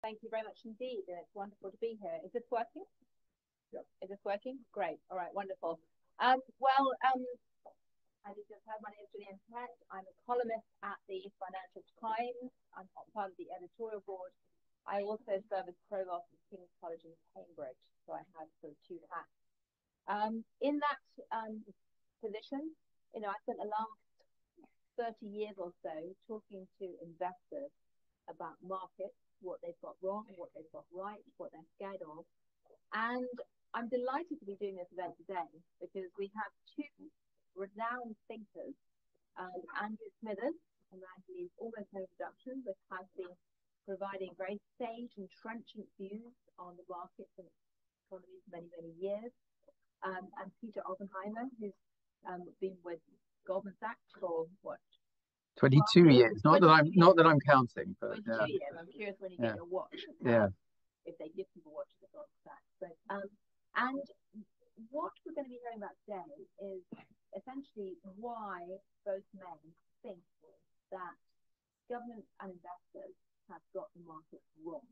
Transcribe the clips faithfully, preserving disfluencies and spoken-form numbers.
Thank you very much indeed, and it's wonderful to be here. Is this working? Yep. Is this working? Great. All right, wonderful. Um, well, um, as you just heard, my name is Gillian Pett. I'm a columnist at the Financial Times. I'm part of the editorial board. I also serve as provost of King's College in Cambridge, so I have sort of two hats. Um, in that um, position, you know, I spent the last thirty years or so talking to investors about markets, what they've got wrong, what they've got right, what they're scared of. And I'm delighted to be doing this event today because we have two renowned thinkers, um, Andrew Smithers, a man who needs almost no introduction, but has been providing very sage and trenchant views on the markets and economies many, many years. Um, and Peter Oppenheimer, who's um, been with Goldman Sachs for what? twenty-two well, years. Not that I'm years. not that I'm counting, but twenty-two yeah. years. I'm curious when you yeah. get your watch. Yeah. If they give people watches at Goldman Sachs. But um, and what we're going to be hearing about today is essentially why both men think that governments and investors have got the market wrong.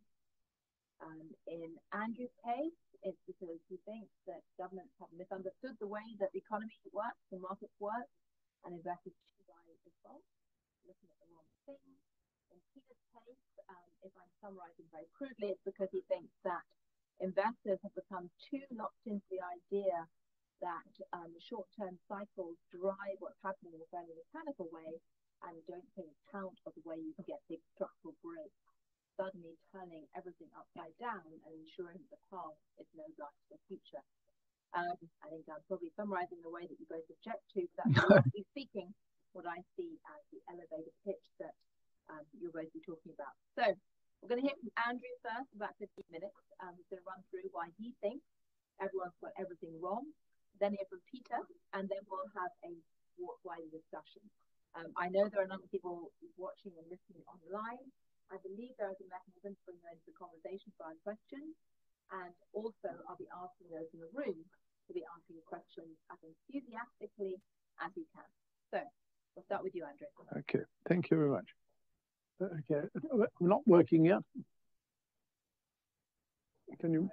Um, in Andrew's case, it's because he thinks that governments have misunderstood the way that the economy works, the markets work, and investors choose by default, looking at the wrong thing. In Peter's case, um, if I'm summarizing very crudely, it's because he thinks that investors have become too locked into the idea that um, short-term cycles drive what's happening in a fairly mechanical way and don't take account of the way you can get big structural breaks, suddenly turning everything upside down and ensuring the past is no guide to the future. Um, I think I'm probably summarizing the way that you both object to, but that's roughly speaking what I see as the elevator pitch that um, you'll both be talking about. So we're going to hear from Andrew first, about fifteen minutes. Um, he's going to run through why he thinks everyone's got everything wrong. Then hear from Peter, and then we'll have a wider discussion. Um, I know there are a number of people watching and listening online. I believe there is a mechanism to bring them into the conversation via questions, and also I'll be asking those in the room to be asking questions as enthusiastically as you can. So we'll start with you, Andrew. Okay, thank you very much. Okay, I'm not working yet. Can you?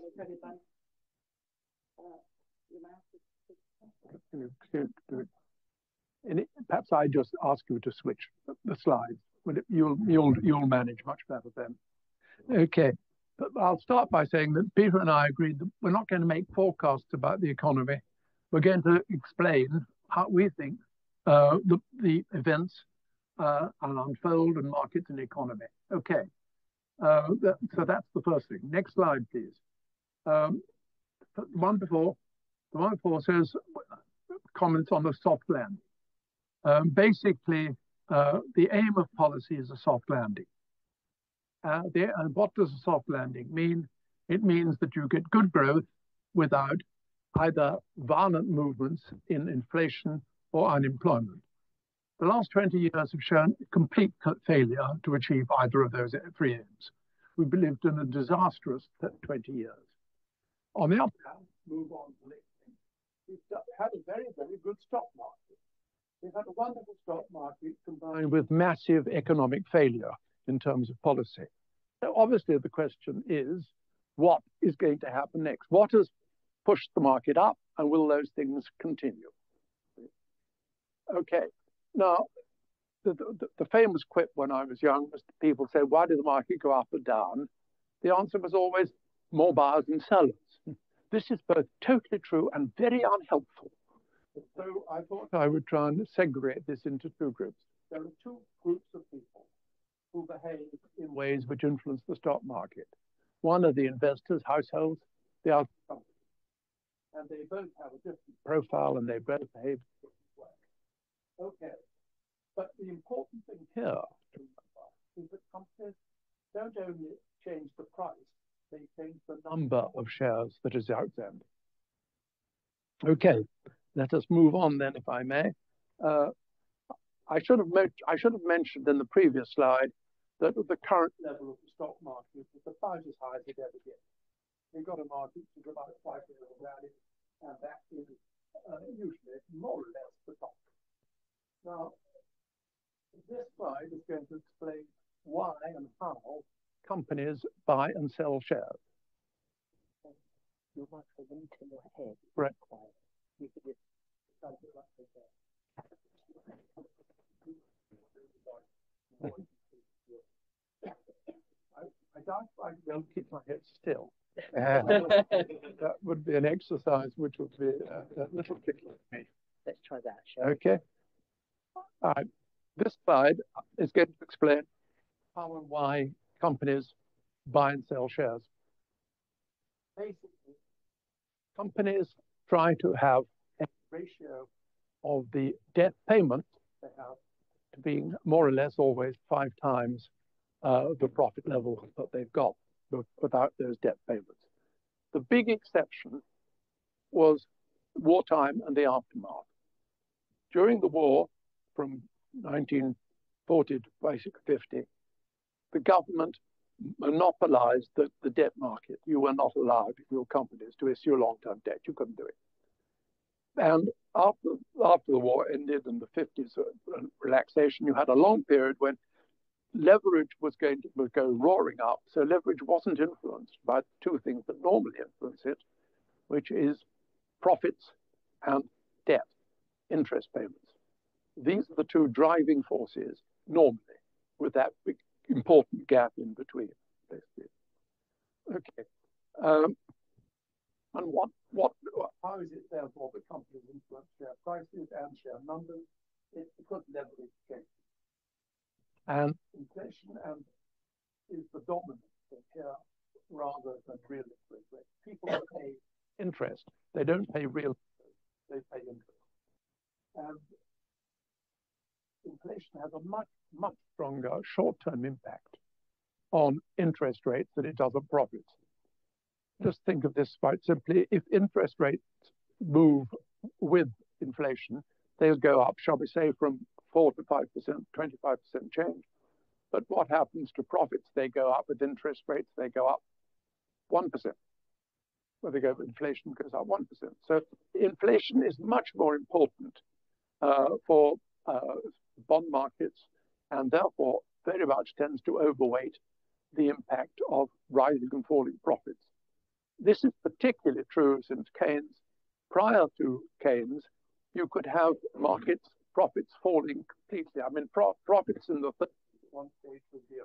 Can you, can you and it, perhaps I just ask you to switch the slides. But it, you'll you'll you'll manage much better then. Okay, but I'll start by saying that Peter and I agreed that we're not going to make forecasts about the economy. We're going to explain how we think uh, the the events uh, will unfold in markets and economy. Okay, uh, that, so that's the first thing. Next slide, please. Um, the one before, the one before says comments on the soft landing. Um, basically, uh, the aim of policy is a soft landing. Uh, the, and what does a soft landing mean? It means that you get good growth without either violent movements in inflation or unemployment. The last twenty years have shown complete failure to achieve either of those three aims. We've lived in a disastrous twenty years. On the other hand, move on to the next thing. We've had a very, very good stock market. We've had a wonderful stock market combined with massive economic failure in terms of policy. So obviously the question is, what is going to happen next? What has pushed the market up, and will those things continue? Okay, now, the, the, the famous quip when I was young was people say, why did the market go up or down? The answer was always more buyers than sellers. This is both totally true and very unhelpful. So I thought I would try and segregate this into two groups. There are two groups of people who behave in ways which influence the stock market. One are the investors, households, the other companies. And they both have a different profile and they both behave in a different way. Okay. But the important thing here to remember is that companies don't only change the price, they change the number of shares that is outstanding. Okay, let us move on then, if I may. Uh, I should have I should have mentioned in the previous slide that the current level of the stock market is about as high as it ever gets. We've got a market which is about five billion value, and that is uh, usually more or less the top. Now, this slide is going to explain why and how companies buy and sell shares? Your microphone into your head. Right. You could just stand it like I, I don't like to be able to keep my head still. That would be an exercise which would be a, a little tricky for me. Let's try that, shall we? Okay. All right. This slide is going to explain how and why companies buy and sell shares. Basically, companies try to have a ratio of the debt payment they have to being more or less always five times uh, the profit level that they've got without those debt payments. The big exception was wartime and the aftermath. During the war, from nineteen forty to basically fifty, the government monopolized the, the debt market. You were not allowed, if your companies, to issue long-term debt. You couldn't do it. And after, after the war ended in the fifties, uh, relaxation, you had a long period when leverage was going to go roaring up. So leverage wasn't influenced by two things that normally influence it, which is profits and debt, interest payments. These are the two driving forces normally, with that big important gap in between, basically. Okay. Um, and what, what, how is it therefore that companies influence share prices and share numbers? It's because leverage changes. And inflation and is the dominant thing here rather than real interest rates. People pay interest. They don't pay real interest. They pay interest. And inflation has a much, much stronger short-term impact on interest rates than it does on profits. Just think of this quite simply. If interest rates move with inflation, they'll go up, shall we say, from four to five percent, twenty-five percent change. But what happens to profits? They go up with interest rates, they go up one percent. Where they go with inflation goes up one percent. So inflation is much more important uh, for uh, bond markets, and therefore very much tends to overweight the impact of rising and falling profits. This is particularly true since Keynes. Prior to Keynes, you could have markets profits falling completely. I mean, pro profits in the one stage was zero.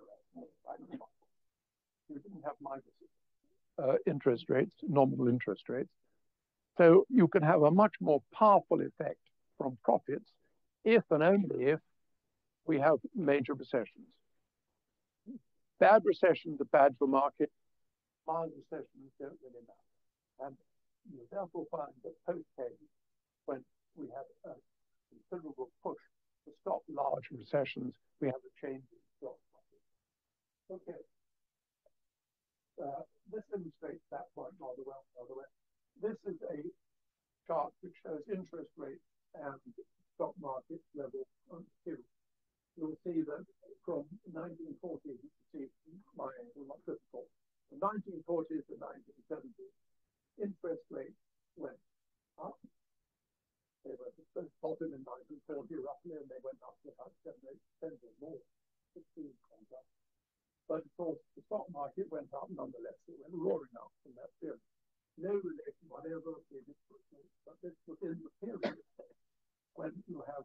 You didn't have minus uh, interest rates, nominal interest rates. So you can have a much more powerful effect from profits if and only if we have major recessions. Bad recessions are bad for markets. Mild recessions don't really matter. And you therefore find that post-Keynes, when we had a considerable push to stop large recessions, we have a change in stock market. Okay. Uh, this illustrates that point rather well, by the way. This is a chart which shows interest rates and stock market level on two. You'll see that from nineteen forty, you can see my angle, not difficult. From nineteen forty to nineteen seventy, interest rates went up. They were at the bottom in nineteen forty roughly, and they went up to about seven, eight percent or more, sixteen percent up. But of course, the stock market went up nonetheless. It went roaring up from that period. No relation whatever to interest rates, but this was in the period when you have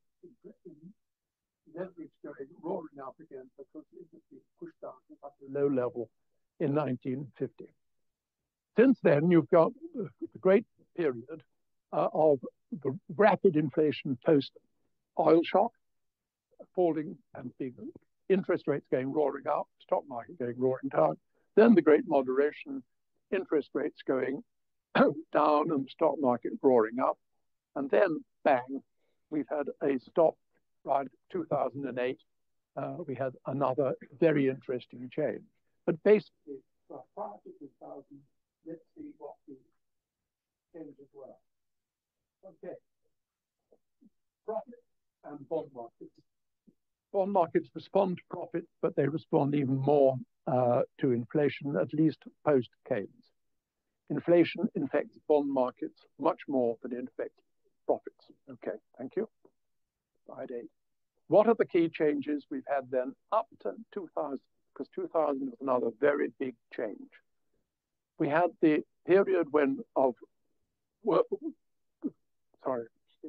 leverage going roaring up again because it was being pushed down to such a low level in nineteen fifty. Since then, you've got the great period uh, of the rapid inflation post-oil shock, falling and big interest rates going roaring up, stock market going roaring down, then the great moderation, interest rates going down and the stock market roaring up, and then bang, we've had a stop right two thousand eight. Uh, we had another very interesting change. But basically, prior to two thousand, let's see what the changes were. Okay. Profit and bond markets. Bond markets respond to profit, but they respond even more uh, to inflation, at least post-Keynes. Inflation infects bond markets much more than it infects profits. Okay, thank you. Slide eight. What are the key changes we've had then up to two thousand, because two thousand was another very big change. We had the period when of, well, sorry.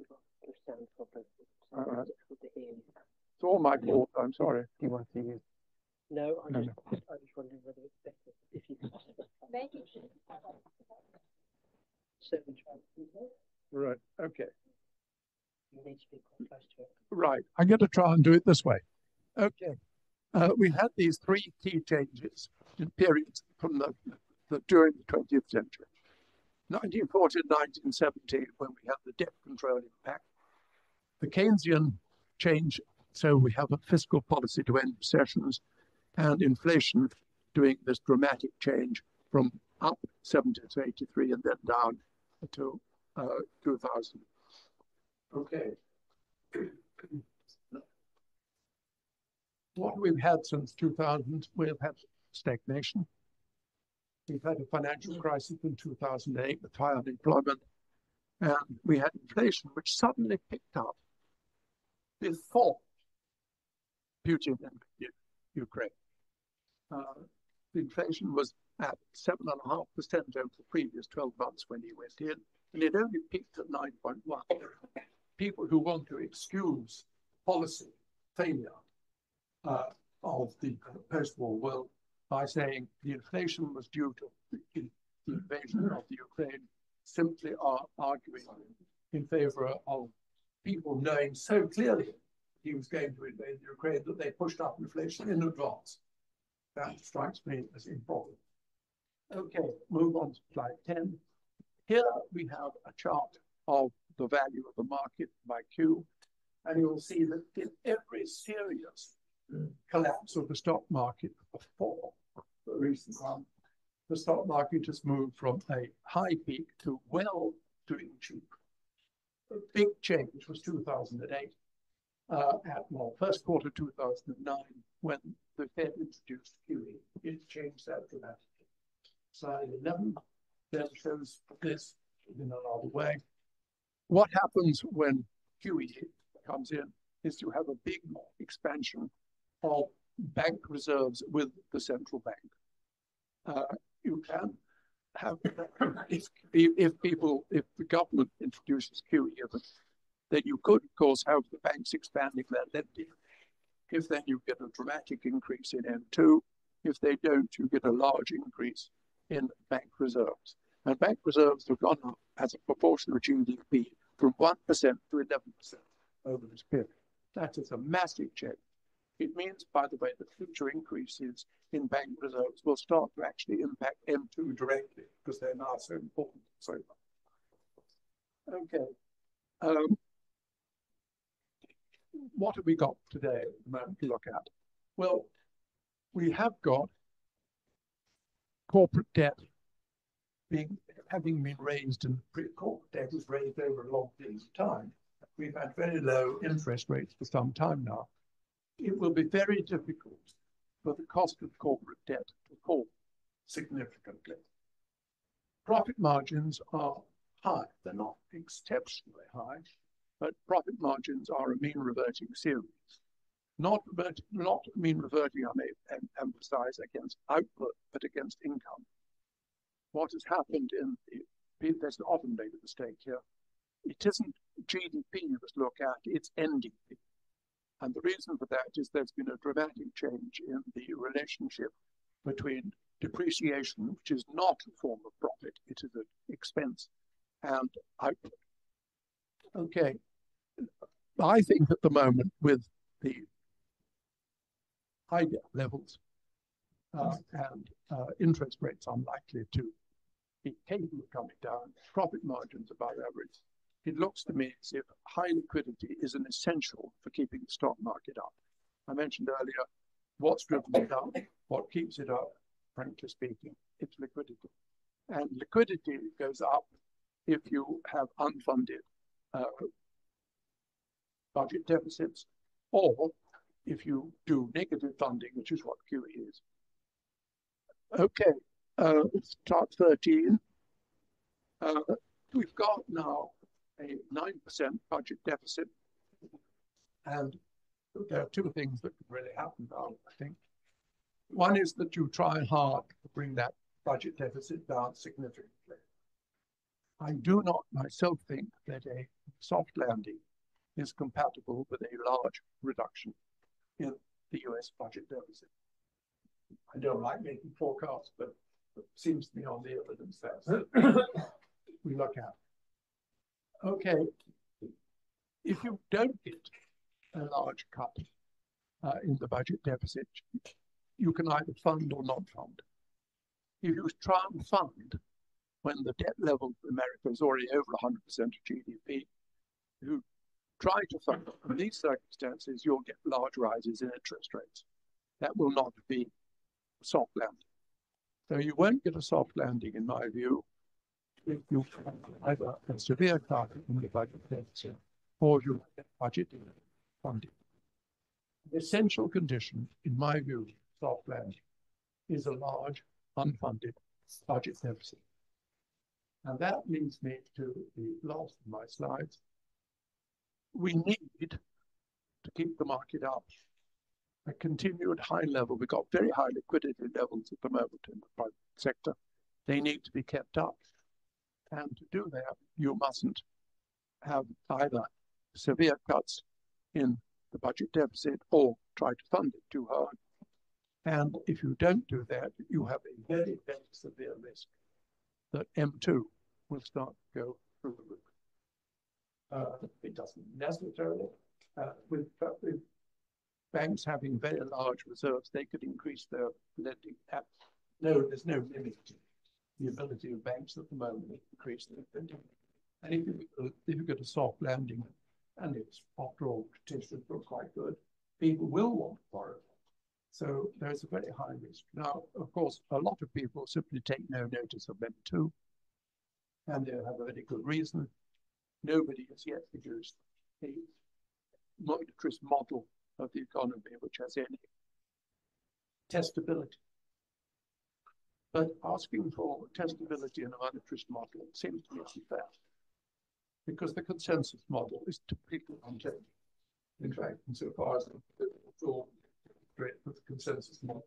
Uh, it's all my fault, I'm sorry. Do you want to use? No, I'm No, just, I was just wondering whether it's better if you could. Seven twelve. Right, okay. You need to be quite close to it. Right, I'm going to try and do it this way. Okay, uh, we had these three key changes in periods from the, the during the twentieth century. nineteen forty to nineteen seventy, when we had the debt control impact. The Keynesian change, so we have a fiscal policy to end recessions, and inflation doing this dramatic change from up seventy to eighty-three and then down to uh, two thousand. Okay. What we've had since two thousand, we've had stagnation. We've had a financial crisis in two thousand eight with high unemployment, and we had inflation which suddenly picked up before Putin and Ukraine. Uh, the inflation was at seven and a half percent over the previous twelve months when he went in, and it only peaked at nine point one. People who want to excuse policy failure uh, of the post-war world by saying the inflation was due to the invasion of the Ukraine simply are arguing in favor of people knowing so clearly he was going to invade the Ukraine that they pushed up inflation in advance. That strikes me as improper. Okay, move on to slide ten. Here we have a chart of the value of the market by Q, and you'll see that in every serious collapse of the stock market before the recent one, the stock market has moved from a high peak to well doing cheap. The big change was two thousand eight, uh, at well, first quarter two thousand nine, when the Fed introduced Q E. It changed that dramatically. Slide eleven then shows this in another way. What happens when Q E comes in is you have a big expansion of bank reserves with the central bank. Uh, you can have, if, if people, if the government introduces Q E, then you could, of course, have the banks expanding their lending. If then you get a dramatic increase in M two, if they don't, you get a large increase in bank reserves. And bank reserves have gone up as a proportion of G D P from one percent to eleven percent over this period. That is a massive change. It means, by the way, that future increases in bank reserves will start to actually impact M two directly because they're now so important. So, okay. Um, what have we got today at the moment to look at? Well, we have got corporate debt being having been raised, and corporate debt was raised over a long period of time. We've had very low interest rates for some time now. It will be very difficult for the cost of corporate debt to fall significantly. Profit margins are high. They're not exceptionally high, but profit margins are a mean reverting series. Not, revert, not mean reverting, I may emphasize, against output, but against income. What has happened in the, there's often made a mistake here. It isn't G D P you must look at, it's N D P. And the reason for that is there's been a dramatic change in the relationship between depreciation, which is not a form of profit, it is an expense, and output. Okay, I think at the moment with the high debt levels uh, and uh, interest rates unlikely to be capable of coming down, profit margins above average, it looks to me as if high liquidity is an essential for keeping the stock market up. I mentioned earlier what's driven it up, what keeps it up, frankly speaking, it's liquidity. And liquidity goes up if you have unfunded uh, budget deficits, or if you do negative funding, which is what Q E is. Okay, uh, start thirteen. Uh, we've got now a nine percent budget deficit, and there are two things that could really happen now, I think. One is that you try hard to bring that budget deficit down significantly. I do not myself think that a soft landing is compatible with a large reduction in the U S budget deficit. I don't like making forecasts, but it seems to me on the evidence that we look at. Okay, if you don't get a large cut uh, in the budget deficit, you can either fund or not fund. If you try and fund when the debt level in America is already over one hundred percent of G D P, you try to fund in these circumstances, you'll get large rises in interest rates. That will not be a soft landing. So you won't get a soft landing, in my view, if you have either a severe cut in the budget deficit or you get budget funding. The essential condition, in my view, soft landing is a large unfunded budget deficit. And that leads me to the last of my slides. We need to keep the market up. A continued high level. We've got very high liquidity levels at the moment in the private sector. They need to be kept up. And to do that, you mustn't have either severe cuts in the budget deficit or try to fund it too hard. And if you don't do that, you have a very, very severe risk that M two will start to go through the roof. Uh, it doesn't necessarily, uh, with, uh, with banks having very large reserves, they could increase their lending. At, no, there's no limit to the ability of banks at the moment to increase their lending. And if you, if you get a soft landing, and it's, after all, statistics look quite good, people will want to borrow. So there's a very high risk. Now, of course, a lot of people simply take no notice of M two, and they have a very good reason. Nobody has yet produced a monetarist model of the economy which has any testability. But asking for testability in a monetarist model seems to me unfair, because the consensus model is completely unchanged. In fact, insofar as the with the consensus model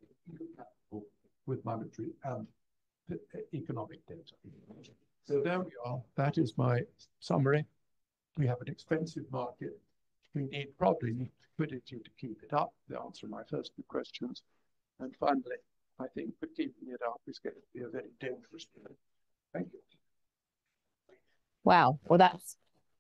with monetary and economic data. So there we are. That is my summary. We have an expensive market. We need probably need liquidity to keep it up, to answer my first two questions. And finally, I think that keeping it up is going to be a very dangerous thing. Thank you. Wow. Well, that's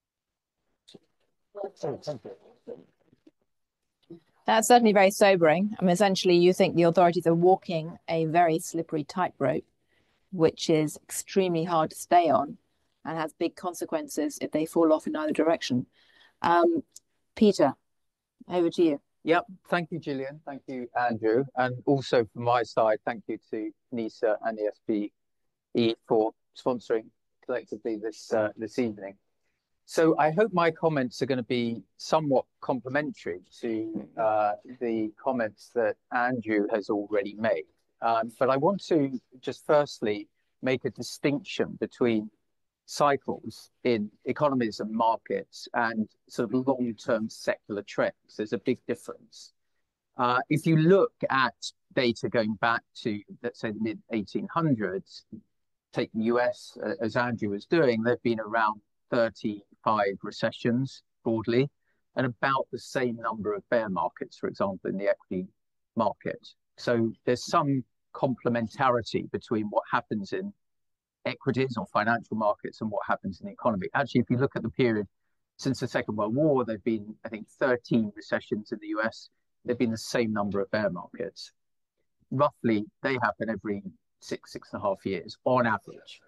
that's certainly very sobering. I mean, essentially, you think the authorities are walking a very slippery tightrope, which is extremely hard to stay on and has big consequences if they fall off in either direction. Um, Peter, over to you. Yep. Thank you, Gillian. Thank you, Andrew. And also from my side, thank you to NISA and the S P E for sponsoring collectively this uh, this evening. So I hope my comments are going to be somewhat complementary to uh, the comments that Andrew has already made. Um, but I want to just firstly make a distinction between cycles in economies and markets and sort of long-term secular trends. There's a big difference. Uh, if you look at data going back to, let's say, the mid eighteen hundreds, take the U S uh, as Andrew was doing, there've been around thirty-five recessions broadly, and about the same number of bear markets, for example, in the equity market. So there's some complementarity between what happens in equities or financial markets and what happens in the economy. Actually, if you look at the period since the Second World War, there've been, I think, thirteen recessions in the U S. There've been the same number of bear markets. Roughly, they happen every six, six and a half years on average.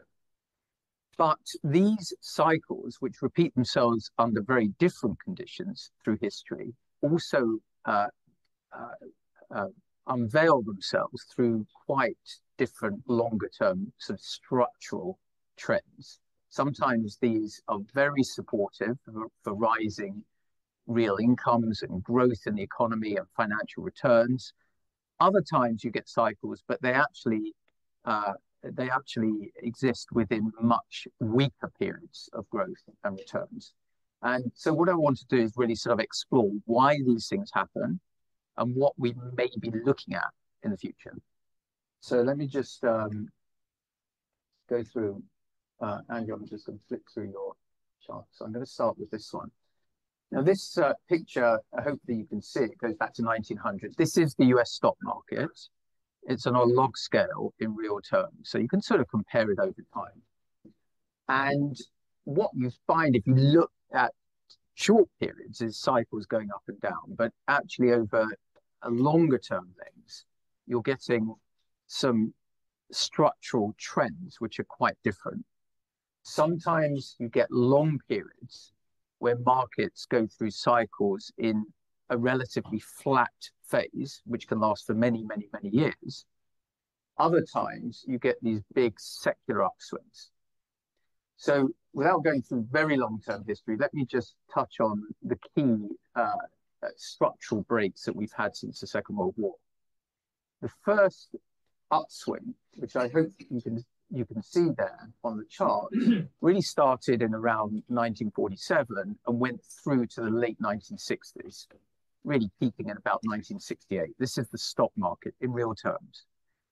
But these cycles, which repeat themselves under very different conditions through history, also uh, uh, uh, unveil themselves through quite different longer-term sort of structural trends. Sometimes these are very supportive for, for rising real incomes and growth in the economy and financial returns. Other times you get cycles, but they actually uh, they actually exist within much weaker periods of growth and returns. And so what I want to do is really sort of explore why these things happen and what we may be looking at in the future. So let me just um, go through, uh, Andrew, I'm just going to flick through your chart. So I'm going to start with this one. Now this uh, picture, uh, hopefully you can see it, goes back to nineteen hundred. This is the U S stock market. It's on a log scale in real terms. So you can sort of compare it over time. And what you find if you look at short periods is cycles going up and down, but actually over a longer term lens, you're getting some structural trends which are quite different. Sometimes you get long periods where markets go through cycles in a relatively flat phase, which can last for many, many, many years. Other times you get these big secular upswings. So without going through very long-term history, let me just touch on the key uh, uh, structural breaks that we've had since the Second World War. The first upswing, which I hope you can you can see there on the chart, really started in around nineteen forty-seven and went through to the late nineteen sixties, really peaking in about nineteen sixty-eight. This is the stock market in real terms.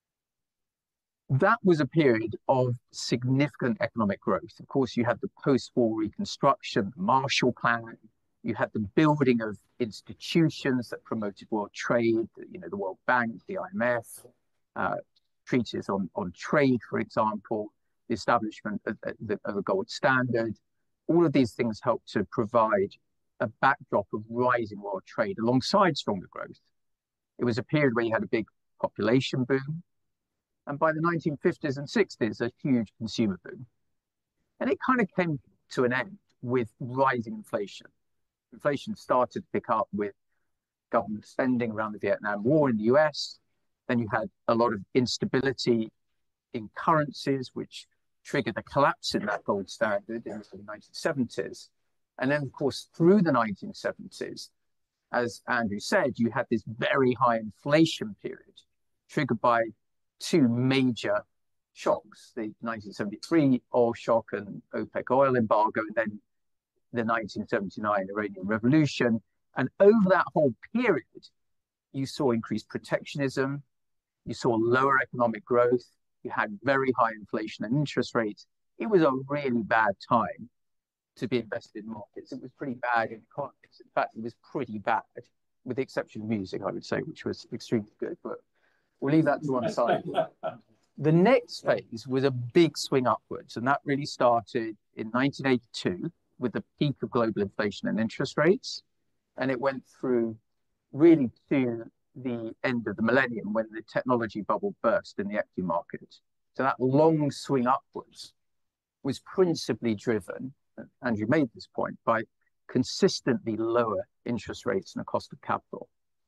That was a period of significant economic growth. Of course, you had the post-war reconstruction, the Marshall Plan, you had the building of institutions that promoted world trade, you know, the World Bank, the I M F, uh, treaties on, on trade, for example, the establishment of, of a gold standard. All of these things helped to provide a backdrop of rising world trade alongside stronger growth. It was a period where you had a big population boom. And by the nineteen fifties and sixties, a huge consumer boom. And it kind of came to an end with rising inflation. Inflation started to pick up with government spending around the Vietnam War in the U S. Then you had a lot of instability in currencies, which triggered a collapse in that gold standard in the nineteen seventies. And then, of course, through the nineteen seventies, as Andrew said, you had this very high inflation period triggered by two major shocks, the nineteen seventy-three oil shock and OPEC oil embargo, and then the nineteen seventy-nine Iranian Revolution. And over that whole period, you saw increased protectionism, you saw lower economic growth, you had very high inflation and interest rates. It was a really bad time to be invested in markets. It was pretty bad in economics. In fact, it was pretty bad, with the exception of music, I would say, which was extremely good. But we'll leave that to one side. The next phase was a big swing upwards, and that really started in nineteen eighty-two with the peak of global inflation and interest rates. And it went through really to the end of the millennium when the technology bubble burst in the equity market. So that long swing upwards was principally driven, Andrew made this point, by consistently lower interest rates and the cost of capital.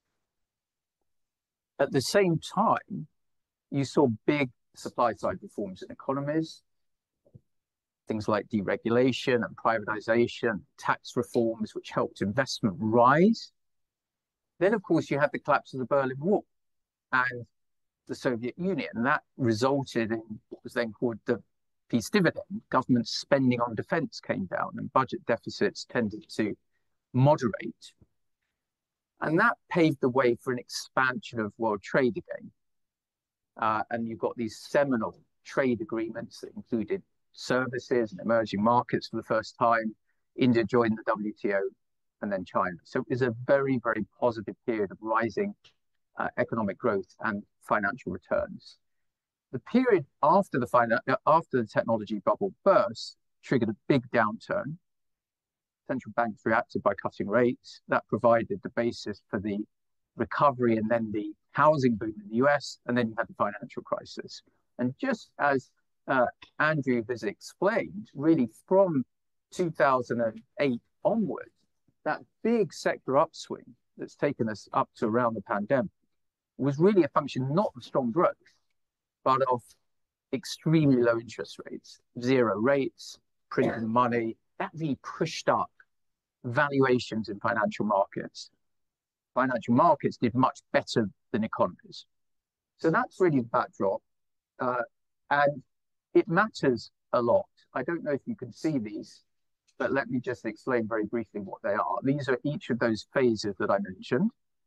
At the same time, you saw big supply side reforms in economies, things like deregulation and privatization, tax reforms, which helped investment rise. Then, of course, you had the collapse of the Berlin Wall and the Soviet Union, and that resulted in what was then called the peace dividend. Government spending on defense came down and budget deficits tended to moderate. And that paved the way for an expansion of world trade again. Uh, and you've got these seminal trade agreements that included services and emerging markets for the first time. India joined the W T O and then China. So it was a very, very positive period of rising uh, economic growth and financial returns. The period after the, after the technology bubble burst triggered a big downturn. Central banks reacted by cutting rates. That provided the basis for the recovery and then the housing boom in the U S, and then you had the financial crisis. And just as uh, Andrew has explained, really from two thousand eight onwards, that big sector upswing that's taken us up to around the pandemic was really a function not of strong growth, but of extremely low interest rates, zero rates, printing money. That really pushed up valuations in financial markets. Financial markets did much better than economies. So that's really the backdrop. Uh, and it matters a lot. I don't know if you can see these, but let me just explain very briefly what they are. These are each of those phases that I mentioned.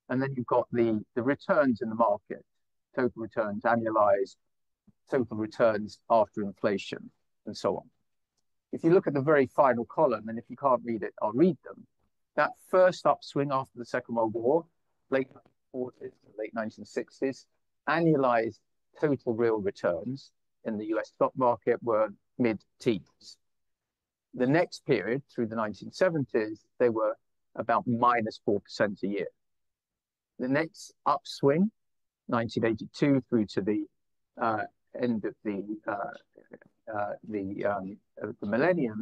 And then you've got the, the returns in the market, total returns, annualized, total returns after inflation, and so on. If you look at the very final column, and if you can't read it, I'll read them. That first upswing after the Second World War, late nineteen forties to late nineteen sixties, annualized total real returns in the U S stock market were mid-teens. The next period, through the nineteen seventies, they were about minus four percent a year. The next upswing, nineteen eighty-two through to the uh, end of the uh, uh, the, um, of the millennium,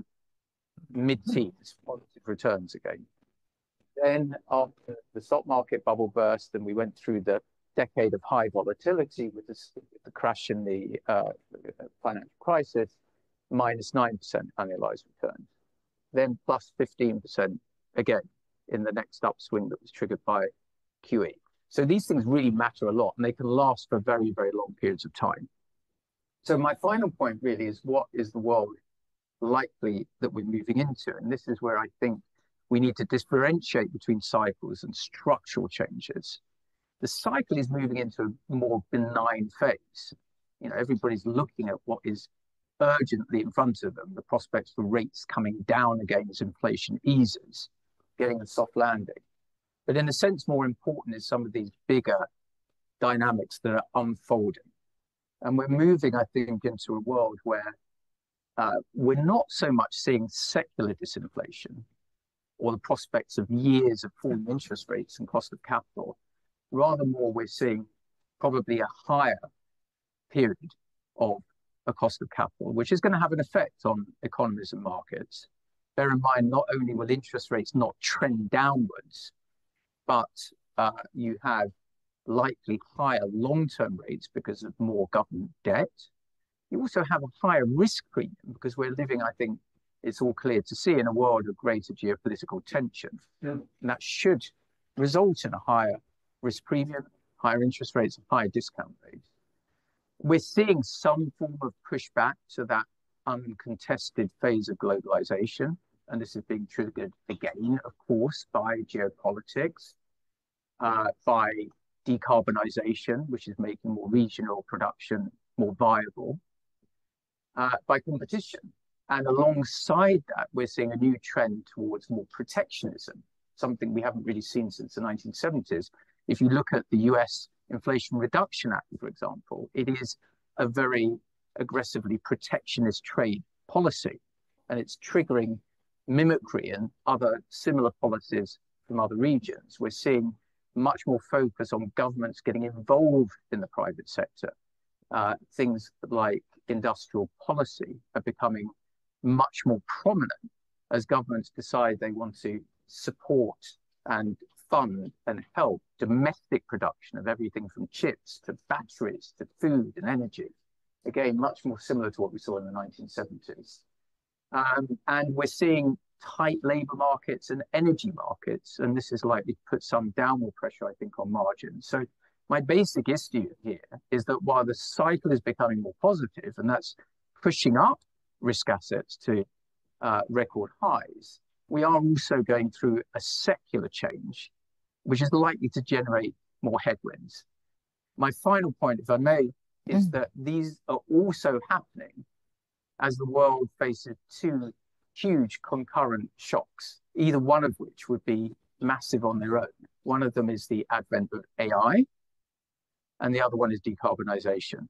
mid-teens positive returns again. Then after the stock market bubble burst and we went through the decade of high volatility with the, the crash in the uh, financial crisis, minus nine percent annualized returns. Then plus fifteen percent again in the next upswing that was triggered by Q E. So these things really matter a lot, and they can last for very, very long periods of time. So my final point really is, what is the world likely that we're moving into? And this is where I think we need to differentiate between cycles and structural changes. The cycle is moving into a more benign phase. You know, everybody's looking at what is urgently in front of them, the prospects for rates coming down again as inflation eases, getting a soft landing. But in a sense, more important is some of these bigger dynamics that are unfolding. And we're moving, I think, into a world where uh, we're not so much seeing secular disinflation or the prospects of years of falling interest rates and cost of capital. Rather more, we're seeing probably a higher period of a cost of capital, which is going to have an effect on economies and markets. Bear in mind, not only will interest rates not trend downwards, but uh, you have likely higher long-term rates because of more government debt. You also have a higher risk premium because we're living, I think, it's all clear to see, in a world of greater geopolitical tension. Yeah. And that should result in a higher risk premium, higher interest rates, and higher discount rates. We're seeing some form of pushback to that uncontested phase of globalization. And this is being triggered again, of course, by geopolitics, uh, by decarbonization, which is making more regional production more viable, uh, by competition. And alongside that, we're seeing a new trend towards more protectionism, something we haven't really seen since the nineteen seventies. If you look at the U S Inflation Reduction Act, for example, it is a very aggressively protectionist trade policy, and it's triggering mimicry and other similar policies from other regions. We're seeing much more focus on governments getting involved in the private sector. Uh, things like industrial policy are becoming much more prominent as governments decide they want to support and fund and help domestic production of everything from chips to batteries to food and energy. Again, much more similar to what we saw in the nineteen seventies. Um, and we're seeing tight labor markets and energy markets, and this is likely to put some downward pressure, I think, on margins. So my basic issue here is that while the cycle is becoming more positive, and that's pushing up risk assets to uh, record highs, we are also going through a secular change, which is likely to generate more headwinds. My final point, if I may, is mm. that these are also happening as the world faces two huge concurrent shocks, either one of which would be massive on their own. One of them is the advent of A I, and the other one is decarbonization.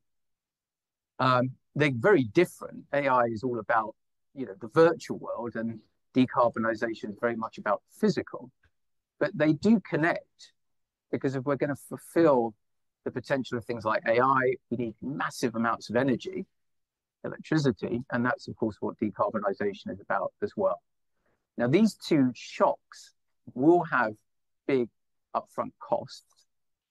Um, they're very different. A I is all about, you know, the virtual world, and decarbonization is very much about physical. But they do connect, because if we're going to fulfill the potential of things like A I, we need massive amounts of energy, electricity, and that's of course what decarbonization is about as well. Now, these two shocks will have big upfront costs.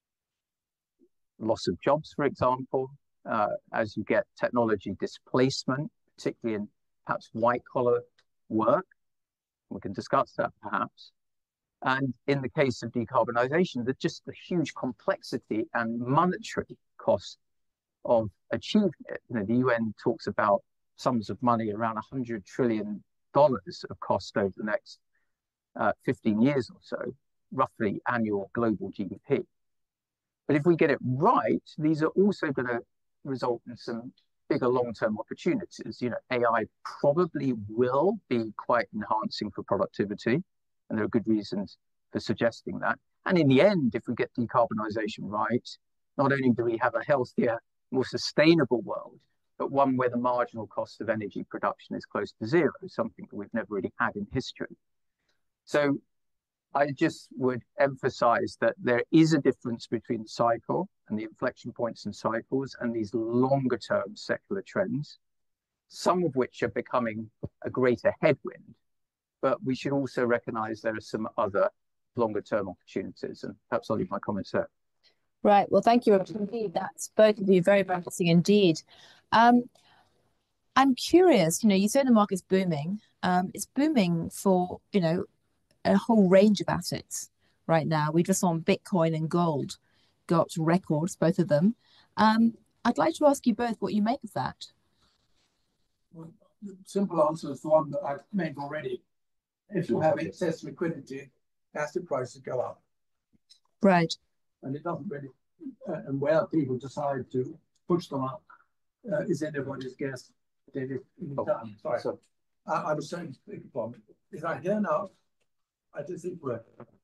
Loss of jobs, for example, uh, as you get technology displacement, particularly in perhaps white-collar work. We can discuss that perhaps. And in the case of decarbonization, there's just a huge complexity and monetary cost of achieving it. You know, the U N talks about sums of money around one hundred trillion dollars of cost over the next uh, fifteen years or so. roughly annual global G D P. But if we get it right, these are also going to result in some bigger long-term opportunities. You know, A I probably will be quite enhancing for productivity, and there are good reasons for suggesting that. And in the end, if we get decarbonisation right, not only do we have a healthier, more sustainable world, but one where the marginal cost of energy production is close to zero, something that we've never really had in history. So I just would emphasize that there is a difference between the cycle and the inflection points in cycles and these longer term secular trends, some of which are becoming a greater headwind, but we should also recognize there are some other longer term opportunities. And perhaps I'll leave my comments there. Right. Well, thank you, Robert. Indeed, that's both of you very interesting indeed. Um, I'm curious, you know, you say the market's booming. Um, it's booming for, you know, a whole range of assets right now. We just saw Bitcoin and gold go up to records, both of them. Um, I'd like to ask you both what you make of that. Well, the simple answer is the one that I've made already. If you have excess liquidity, asset prices go up. Right. And it doesn't really, uh, and where people decide to push them up uh, is anybody's guess at any, any Oh, time. Sorry. so, I, I was saying, is I hear now? I just think we're.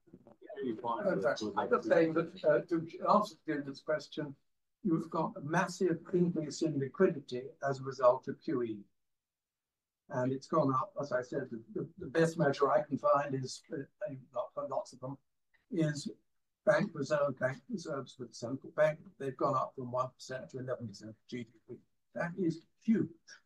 I'm just saying that uh, to answer this question, you've got a massive increase in liquidity as a result of Q E. And it's gone up, as I said, the, the, the best measure I can find is, uh, not lots of them, is bank reserve, bank reserves with the central bank. They've gone up from one percent to eleven percent of G D P. That is huge.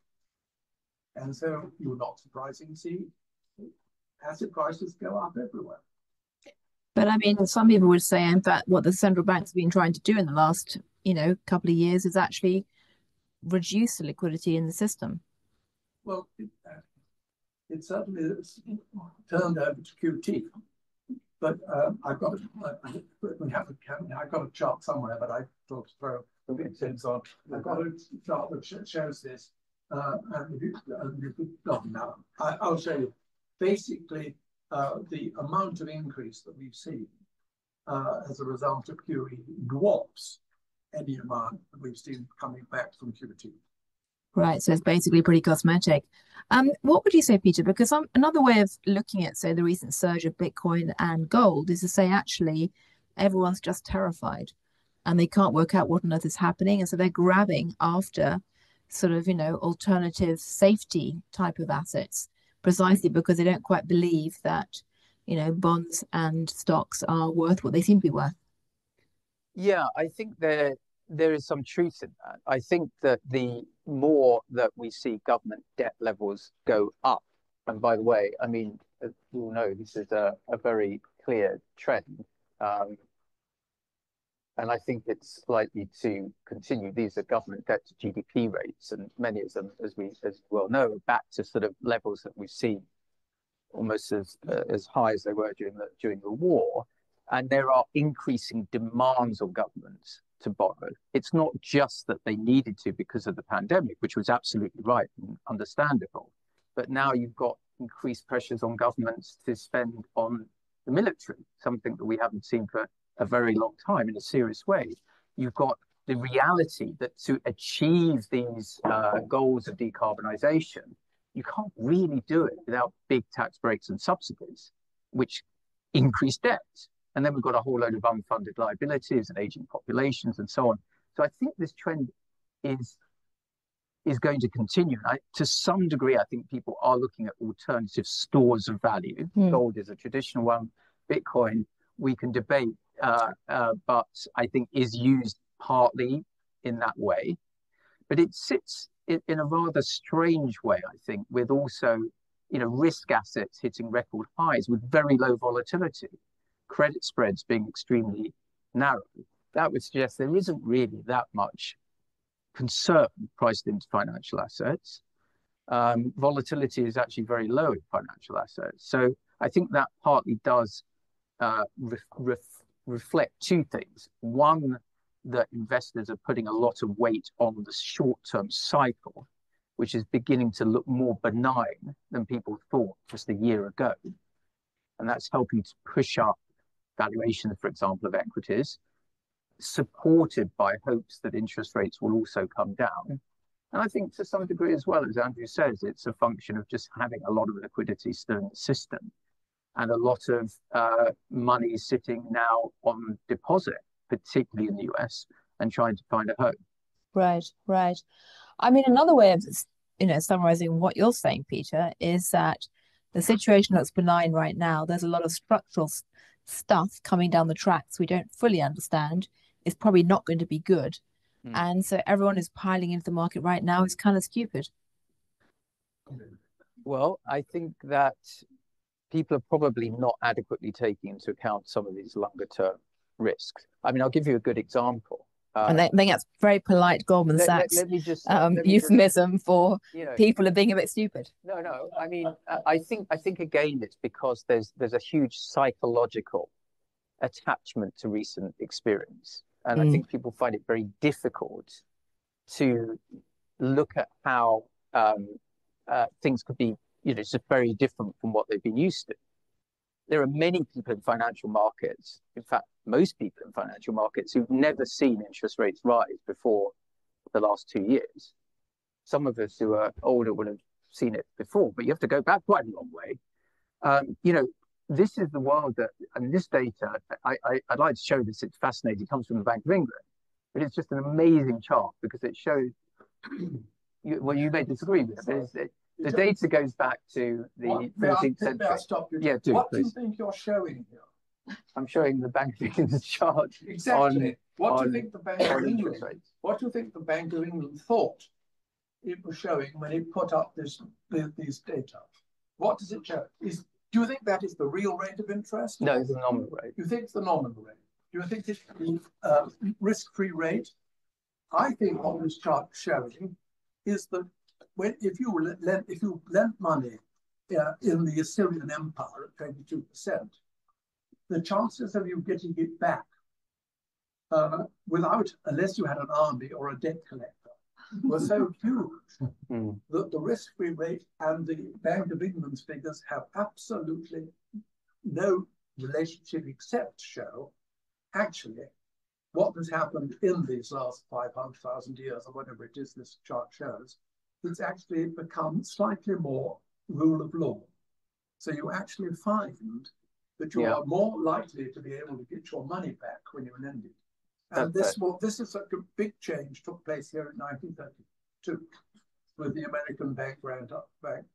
And so you're not surprising to see asset prices go up everywhere. But I mean, some people would say, in fact, what the central banks have been trying to do in the last, you know, couple of years is actually reduce the liquidity in the system. Well, it, uh, it certainly is turned over to Q T. But um, I've got uh, we have a, I've got a chart somewhere, but I thought to throw things on. I've got a chart which shows this, uh, and you, and you could not now. I, I'll show you. Basically, uh, the amount of increase that we've seen uh, as a result of Q E dwarfs any amount that we've seen coming back from Q T. Right, so it's basically pretty cosmetic. Um, what would you say, Peter? Because um, another way of looking at, say, the recent surge of Bitcoin and gold is to say, actually, everyone's just terrified and they can't work out what on earth is happening. And so they're grabbing after sort of, you know, alternative safety type of assets, precisely because they don't quite believe that, you know, bonds and stocks are worth what they seem to be worth. Yeah, I think there there is some truth in that. I think that the more that we see government debt levels go up, and by the way, I mean, as you all know, this is a, a very clear trend. Um, and I think it's likely to continue. These are government debt to G D P rates, and many of them, as we as well know, are back to sort of levels that we've seen almost as uh, as high as they were during the during the war. And there are increasing demands on governments to borrow. It's not just that they needed to because of the pandemic, which was absolutely right and understandable, but now you've got increased pressures on governments to spend on the military, something that we haven't seen for a very long time in a serious way. You've got the reality that to achieve these uh, goals of decarbonisation, you can't really do it without big tax breaks and subsidies, which increase debt. And then we've got a whole load of unfunded liabilities and aging populations and so on. So I think this trend is, is going to continue. I, to some degree, I think people are looking at alternative stores of value. Mm. Gold is a traditional one. Bitcoin, we can debate, uh, uh, but I think is used partly in that way. But it sits in, in a rather strange way, I think, with also, you know, risk assets hitting record highs with very low volatility. Credit spreads being extremely narrow. That would suggest there isn't really that much concern priced into financial assets. Um, volatility is actually very low in financial assets. So I think that partly does uh, ref ref reflect two things. One, that investors are putting a lot of weight on the short-term cycle, which is beginning to look more benign than people thought just a year ago. And that's helping to push up valuations, for example, of equities, supported by hopes that interest rates will also come down. And I think to some degree as well, as Andrew says, it's a function of just having a lot of liquidity still in the system and a lot of uh, money sitting now on deposit, particularly in the U S, and trying to find a home. Right, right. I mean, another way of, you know, summarizing what you're saying, Peter, is that the situation looks benign right now. There's a lot of structural stuff coming down the tracks we don't fully understand. It's probably not going to be good. Mm. And so everyone who's piling into the market right now is kind of stupid. Well, I think that people are probably not adequately taking into account some of these longer term risks. I mean, I'll give you a good example. Um, and I think that's very polite Goldman let, Sachs let, let me just, um, let me euphemism just, for you know, people are being a bit stupid. No, no. I mean, I think I think again it's because there's there's a huge psychological attachment to recent experience, and mm. I think people find it very difficult to look at how um, uh, things could be, you know, just very different from what they've been used to. There are many people in financial markets, in fact, most people in financial markets who've never seen interest rates rise before the last two years. Some of us who are older will have seen it before, but you have to go back quite a long way. Um, you know, this is the world that, and this data, I, I, I'd like to show this, it's fascinating, it comes from the Bank of England, but it's just an amazing chart because it shows, you, well, you may disagree with it, but it's, it, the data goes back to the thirteenth century. May I stop you? Yeah, do, what please. do you think you're showing here? I'm showing the Bank of England's chart. Exactly. On, what on, do you think the Bank of England? What do you think the Bank of England thought it was showing when it put up this these data? What does it show? Is do you think that is the real rate of interest? No, it's the nominal rate. You think it's the nominal rate? Do you think it's the uh, risk-free rate? I think what this chart is showing is that when if you lend if you lent money uh, in the Assyrian Empire at twenty-two percent, the chances of you getting it back uh, without, unless you had an army or a debt collector, were so huge mm. that the risk-free rate and the Bank of England's figures have absolutely no relationship except to show actually what has happened in these last five hundred thousand years or whatever it is this chart shows. It's actually become slightly more rule of law. So you actually find that you yeah. are more likely to be able to get your money back when you lend it. And That's this will, this is such a big change took place here in nineteen thirty-two with the American bank grant up bank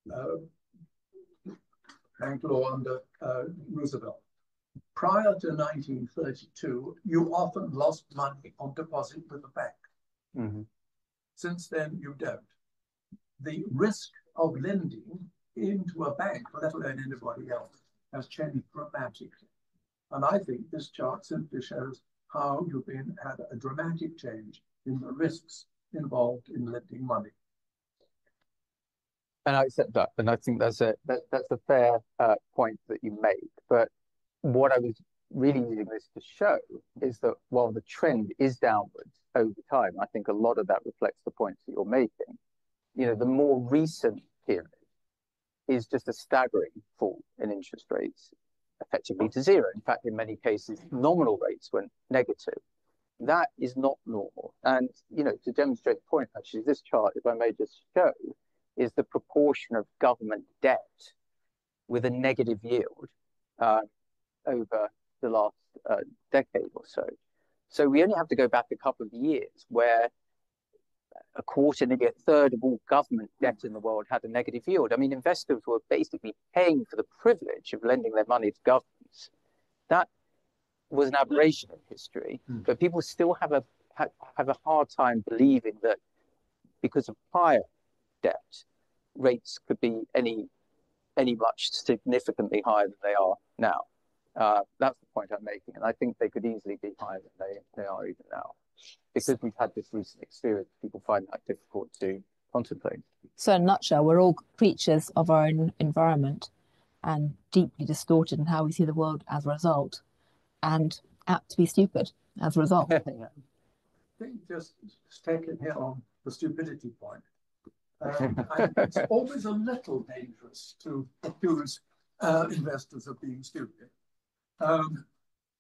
uh, bank law under uh, Roosevelt. Prior to nineteen thirty-two, you often lost money on deposit with the bank. Mm-hmm. Since then, you don't. The risk of lending into a bank, let alone anybody else, has changed dramatically. And I think this chart simply shows how you've been had a dramatic change in the risks involved in lending money. And I accept that, and I think that's a that, that's a fair uh, point that you make. But what I was really using this to show is that while the trend is downwards over time, I think a lot of that reflects the points that you're making. You know, the more recent period is just a staggering fall in interest rates, effectively to zero. In fact, in many cases, nominal rates went negative. That is not normal. And, you know, to demonstrate the point, actually, this chart, if I may just show, is the proportion of government debt with a negative yield uh, over the last uh, decade or so. So we only have to go back a couple of years where a quarter, nearly a third of all government debt in the world had a negative yield. I mean, investors were basically paying for the privilege of lending their money to governments. That was an aberration in history, mm. but people still have a have, have a hard time believing that because of higher debt, rates could be any any much significantly higher than they are now. Uh, that's the point I'm making, and I think they could easily be higher than they, they are even now. Because we've had this recent experience, people find that difficult to contemplate. So in a nutshell, we're all creatures of our own environment and deeply distorted in how we see the world as a result, and apt to be stupid as a result. I think just taking here on the stupidity point, um, it's always a little dangerous to accuse uh, investors of being stupid. Um,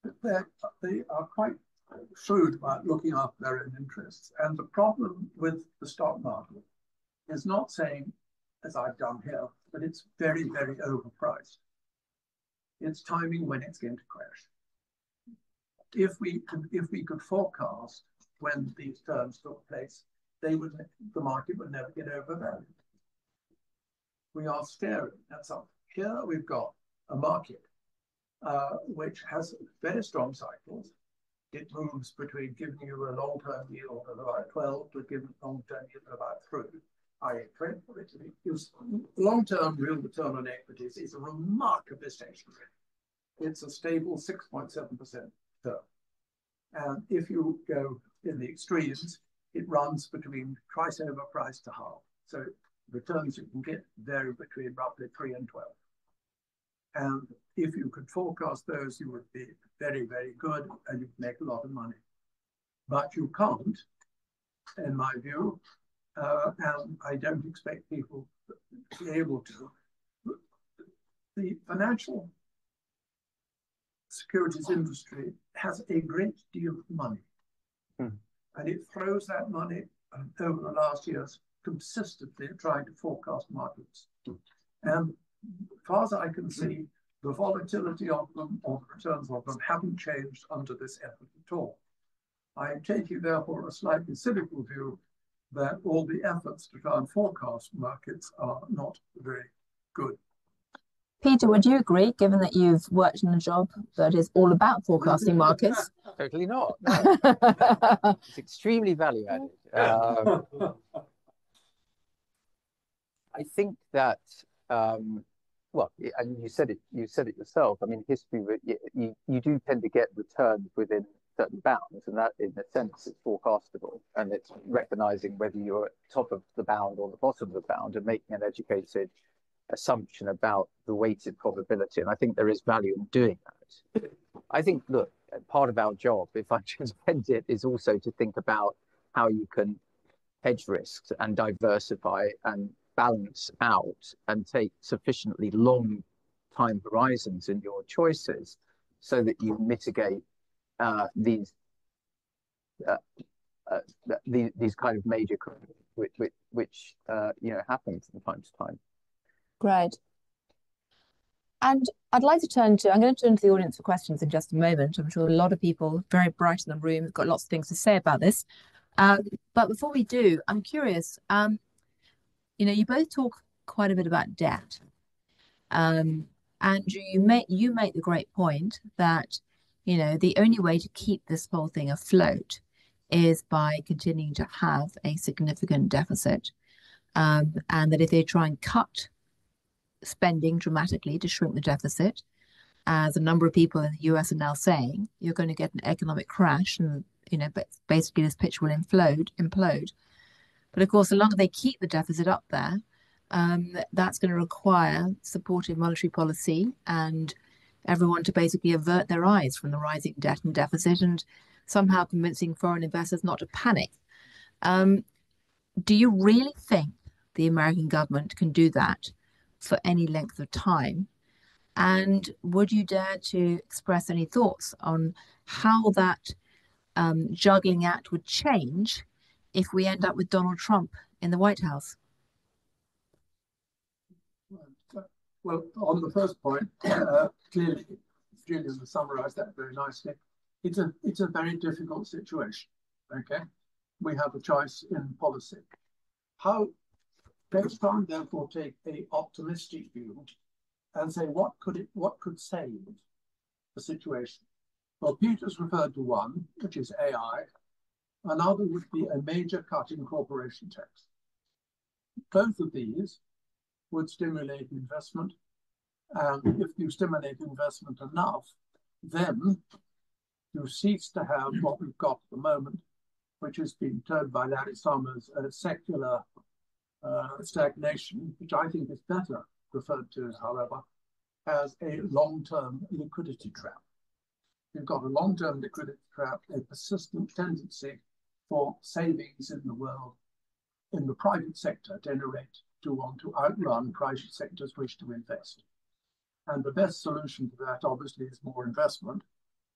they're, they are quite shrewd about looking after their own interests. And the problem with the stock market is not saying, as I've done here, that it's very, very overpriced. It's timing when it's going to crash. If we could, if we could forecast when these terms took place, they would, the market would never get overvalued. We are staring at something. Here we've got a market uh, which has very strong cycles. It moves between giving you a long-term yield of about twelve to giving a long-term yield of about three. I long-term real return on equities is a remarkably stationary. It's a stable six point seven percent term. And if you go in the extremes, it runs between twice over price to half. So returns you can get vary between roughly three and twelve. And if you could forecast those, you would be very, very good and you'd make a lot of money. But you can't, in my view, uh, and I don't expect people to be able to. The financial securities industry has a great deal of money. Hmm. And it throws that money um, over the last years consistently trying to forecast markets. Hmm. And as far as I can see, the volatility of them or the returns of them haven't changed under this effort at all. I am taking, therefore, a slightly cynical view that all the efforts to try and forecast markets are not very good. Peter, would you agree, given that you've worked in a job that is all about forecasting markets? Totally not. No. It's extremely value added. Um, I think that, um, well, and you said it. You said it yourself. I mean, history. You you do tend to get returns within certain bounds, and that, in a sense, is forecastable, and it's recognizing whether you're at the top of the bound or the bottom of the bound, and making an educated assumption about the weighted probability. And I think there is value in doing that. I think, look, part of our job, if I suspend it, is also to think about how you can hedge risks and diversify and balance out and take sufficiently long time horizons in your choices so that you mitigate uh, these uh, uh, these, these kind of major which, which, which uh, you know, happen from time to time. Great. And I'd like to turn to, I'm going to turn to the audience for questions in just a moment. I'm sure a lot of people very bright in the room have got lots of things to say about this. Uh, but before we do, I'm curious, um, you know, you both talk quite a bit about debt. Um, Andrew, you make, you make the great point that, you know, the only way to keep this whole thing afloat is by continuing to have a significant deficit. Um, and that if they try and cut spending dramatically to shrink the deficit, as a number of people in the U S are now saying, you're going to get an economic crash, and you know, but basically this pitch will implode, implode. But of course, the longer they keep the deficit up there, um, that's going to require supportive monetary policy and everyone to basically avert their eyes from the rising debt and deficit, and somehow convincing foreign investors not to panic. Um, do you really think the American government can do that for any length of time? And would you dare to express any thoughts on how that um, juggling act would change if we end up with Donald Trump in the White House? Well, on the first point, uh, clearly, Julian has summarized that very nicely. It's a, it's a very difficult situation, okay? We have a choice in policy. How, let's try and therefore take an optimistic view and say, what could it, what could save the situation? Well, Peter's referred to one, which is A I. Another would be a major cut in corporation tax. Both of these would stimulate investment. And if you stimulate investment enough, then you cease to have what we've got at the moment, which has been termed by Larry Summers as secular uh, stagnation, which I think is better referred to, however, as a long-term liquidity trap. You've got a long-term liquidity trap, a persistent tendency for savings in the world, in the private sector, generate to want to outrun private sectors wish to invest. And the best solution to that, obviously, is more investment.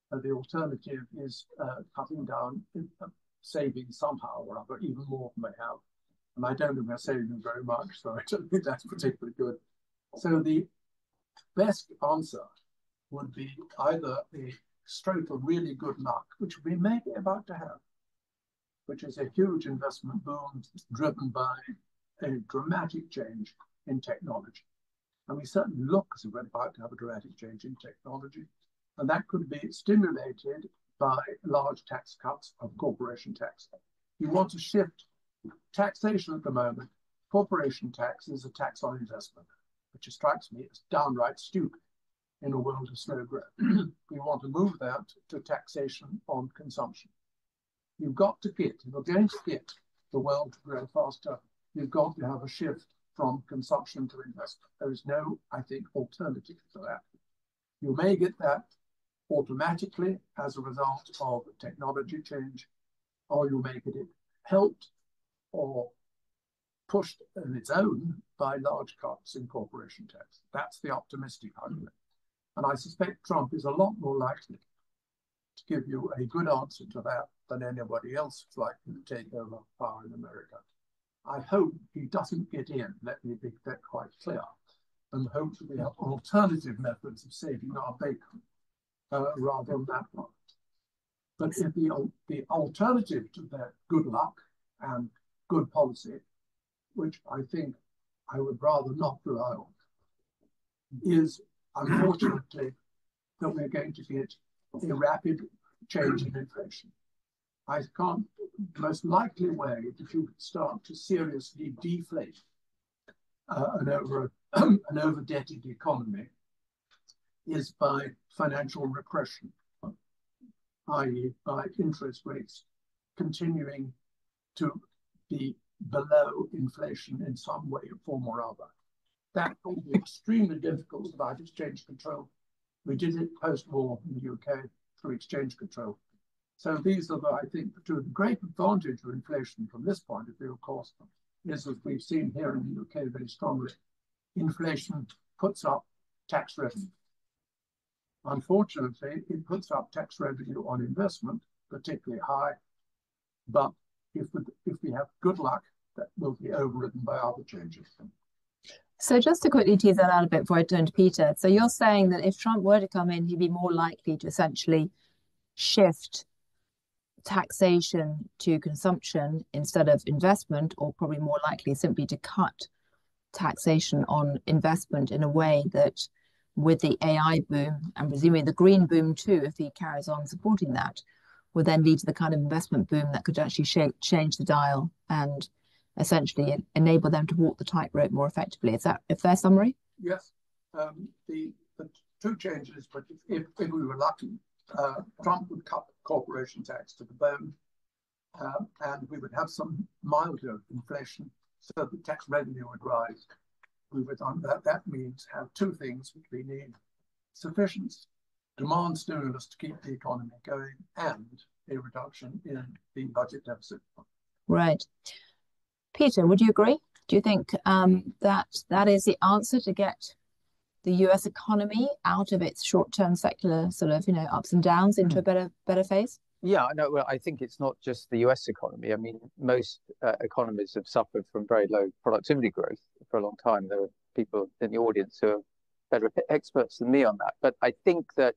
And the alternative is uh, cutting down, uh, saving somehow or other, even more than they have. And I don't think they're saving very much, so I don't think that's particularly good. So the best answer would be either a stroke of really good luck, which we may be about to have, which is a huge investment boom driven by a dramatic change in technology. And we certainly look as if we're about to have a dramatic change in technology. And that could be stimulated by large tax cuts of corporation tax. You want to shift taxation at the moment. Corporation tax is a tax on investment, which strikes me as downright stupid in a world of slow growth. We want to move that to taxation on consumption. You've got to get, if you're going to get the world to grow faster, you've got to have a shift from consumption to investment. There is no, I think, alternative to that. You may get that automatically as a result of technology change, or you may get it helped or pushed on its own by large cuts in corporation tax. That's the optimistic argument. And I suspect Trump is a lot more likely to give you a good answer to that than anybody else is likely to take over power in America. I hope he doesn't get in, let me make that quite clear, and hope that we have alternative methods of saving our bacon uh, rather than that one. But if the, the alternative to that good luck and good policy, which I think I would rather not rely on, is unfortunately that we're going to get a rapid change in inflation. I can't, the most likely way that you could start to seriously deflate uh, an over an over-debted economy is by financial repression, that is by interest rates continuing to be below inflation in some way, form or other. That will be extremely difficult without exchange control. We did it post-war in the U K through exchange control. So these are, the, I think, to the great advantage of inflation from this point of view, of course, is as we've seen here in the U K very strongly, inflation puts up tax revenue. Unfortunately, it puts up tax revenue on investment, particularly high, but if we, if we have good luck, that will be overridden by other changes. So just to quickly tease that out a bit before I turn to Peter. So you're saying that if Trump were to come in, he'd be more likely to essentially shift taxation to consumption instead of investment, or probably more likely simply to cut taxation on investment in a way that, with the A I boom and presumably the green boom too, if he carries on supporting that, would then lead to the kind of investment boom that could actually shape, change the dial and essentially enable them to walk the tightrope more effectively. Is that a fair summary? Yes. Um, the, the two changes, but if, if we were lucky, uh, Trump would cut corporation tax to the bone, uh, and we would have some milder inflation, so the tax revenue would rise. We would, um, that, that means have two things which we need: sufficient demand stimulus to keep the economy going and a reduction in the budget deficit. Right. Peter, would you agree? Do you think um, that that is the answer to get the U S economy out of its short-term secular sort of, you know, ups and downs into mm. a better better phase? Yeah, no, well, I think it's not just the U S economy. I mean, most uh, economies have suffered from very low productivity growth for a long time. There are people in the audience who are better experts than me on that. But I think that,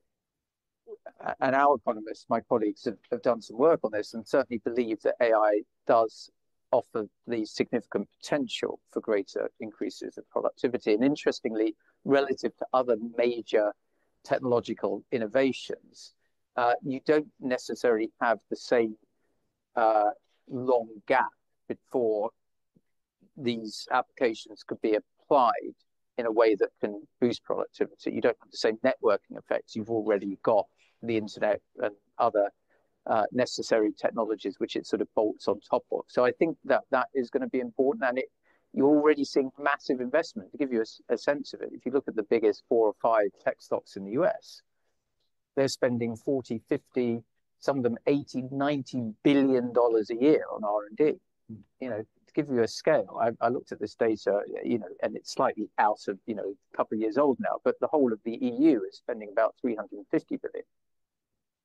and our economists, my colleagues, have, have done some work on this and certainly believe that A I does offer the significant potential for greater increases of productivity. And interestingly, relative to other major technological innovations, uh, you don't necessarily have the same uh, long gap before these applications could be applied in a way that can boost productivity. You don't have the same networking effects. You've already got the internet and other uh, necessary technologies which it sort of bolts on top of. So I think that that is going to be important, and it, you're already seeing massive investment. To give you a, a sense of it, if you look at the biggest four or five tech stocks in the U S, they're spending forty, fifty, some of them eighty, ninety billion dollars a year on R and D. Mm. You know, to give you a scale, I, I looked at this data, you know, and it's slightly out of, you know, a couple of years old now, but the whole of the E U is spending about three hundred fifty billion.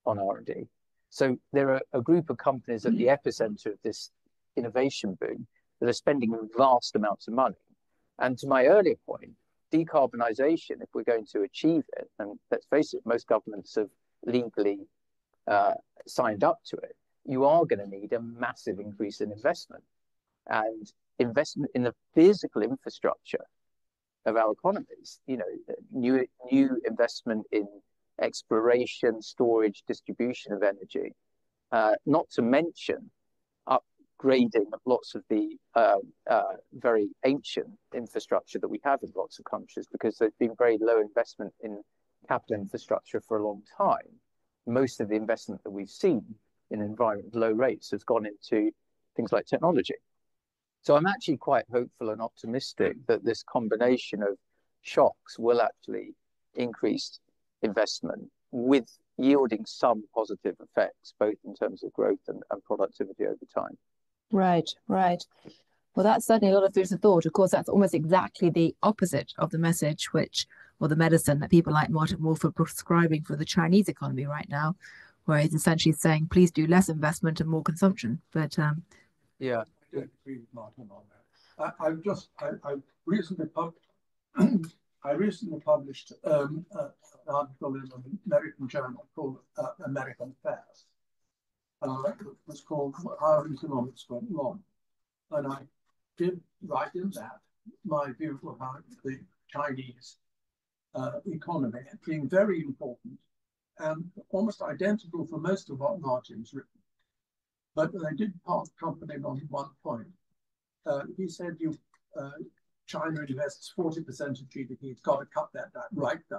on R and D. So there are a group of companies at the epicenter of this innovation boom that are spending vast amounts of money. And to my earlier point, decarbonisation, if we're going to achieve it, and let's face it, most governments have legally uh, signed up to it, you are going to need a massive increase in investment. And investment in the physical infrastructure of our economies, you know, new, new investment in exploration, storage, distribution of energy, uh, not to mention upgrading of lots of the uh, uh, very ancient infrastructure that we have in lots of countries, because there's been very low investment in capital infrastructure for a long time. Most of the investment that we've seen in an environment with low rates has gone into things like technology. So I'm actually quite hopeful and optimistic that this combination of shocks will actually increase investment with yielding some positive effects, both in terms of growth and, and productivity over time. Right, right. Well, that's certainly a lot of food for thought. Of course, that's almost exactly the opposite of the message, which, or the medicine that people like Martin Wolf are prescribing for the Chinese economy right now, where he's essentially saying, please do less investment and more consumption. But um, yeah, I don't agree with Martin on that. I, I've just, I, I recently published, I recently published um, uh, an article in an American journal called uh, American Affairs. Uh, it was called How Economics Went Wrong. And I did write in that my view about the Chinese uh, economy being very important and almost identical for most of what Martin's written. But they did part company on one point. Uh, he said you, uh, China invests forty percent of G D P, it's got to cut that, that right down.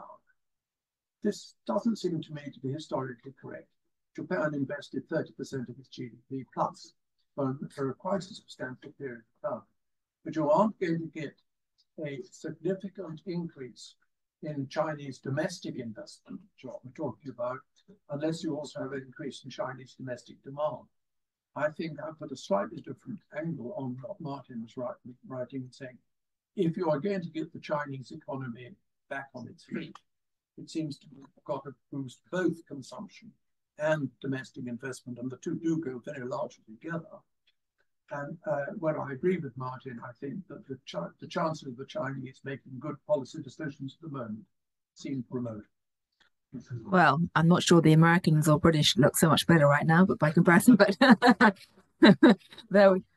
This doesn't seem to me to be historically correct. Japan invested thirty percent of its G D P plus for, for quite a substantial period of time. But you aren't going to get a significant increase in Chinese domestic investment, which is what we're talking about, unless you also have an increase in Chinese domestic demand. I think I put a slightly different angle on what Martin was writing, writing and saying, if you are going to get the Chinese economy back on its feet, it seems to have got to boost both consumption and domestic investment, and the two do go very largely together. And uh, where I agree with Martin, I think that the, ch the chances of the Chinese making good policy decisions at the moment seem remote. Well, I'm not sure the Americans or British look so much better right now, but by comparison, but there we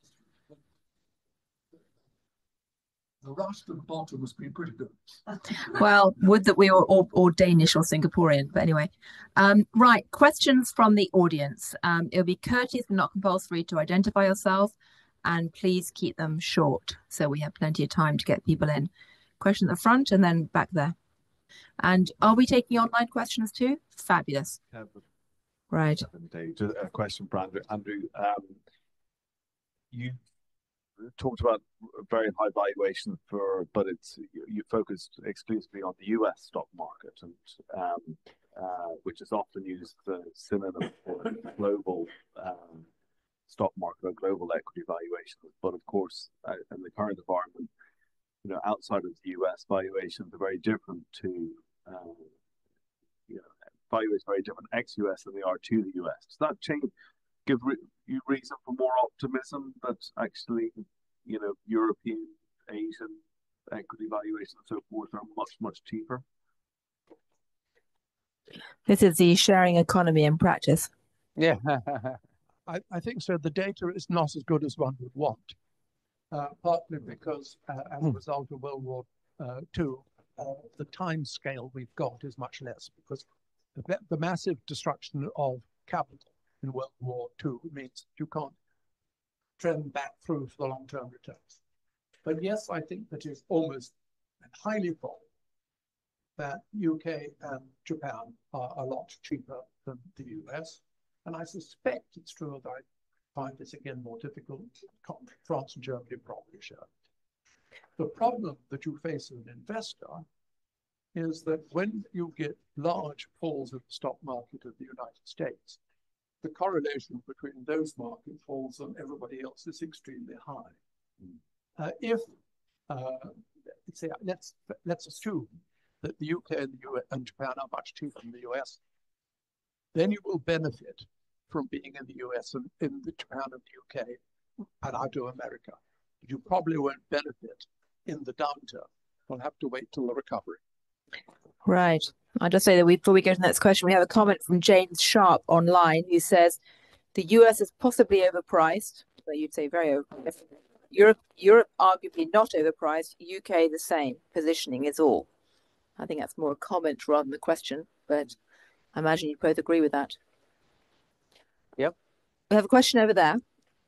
The rush to the bottom has been pretty good. Well, would that we were all, all Danish or Singaporean, but anyway. Um, right, questions from the audience. Um, it'll be courteous but not compulsory to identify yourself, and please keep them short so we have plenty of time to get people in. Question at the front and then back there. And are we taking online questions too? Fabulous. Yeah, right. A question for Andrew. Andrew, um, you talked about very high valuation for, but it's you, you focused exclusively on the U S stock market, and um, uh, which is often used as a synonym for global um, stock market or global equity valuation. But of course, uh, in the current environment, you know, outside of the U S, valuations are very different to, um, you know, valuations very different ex-U S than they are to the U S. Does that change, give re you reason for more optimism that actually, you know, European, Asian equity valuations and so forth are much, much cheaper? This is the sharing economy in practice. Yeah. I, I think so. The data is not as good as one would want. Uh, partly because uh, as a result of World War uh, Two, uh, the time scale we've got is much less, because the, the massive destruction of capital in World War Two means you can't trend back through for the long-term returns. But yes, I think that is almost highly probable that U K and Japan are a lot cheaper than the U S. And I suspect it's true that I find this again more difficult. France and Germany probably share. The problem that you face as an investor is that when you get large falls in the stock market of the United States, the correlation between those market falls and everybody else is extremely high. Mm. Uh, if uh, say, let's let's assume that the U K and the U S and Japan are much cheaper than the U S, then you will benefit from being in the U S and in the Japan and the U K and out of America. But you probably won't benefit in the downturn. We'll have to wait till the recovery. Right. I'll just say that we, before we go to the next question, we have a comment from James Sharp online who says the U S is possibly overpriced, but you'd say very overpriced. Europe, Europe arguably not overpriced. U K the same. Positioning is all. I think that's more a comment rather than a question, but I imagine you both agree with that. Yep. We have a question over there.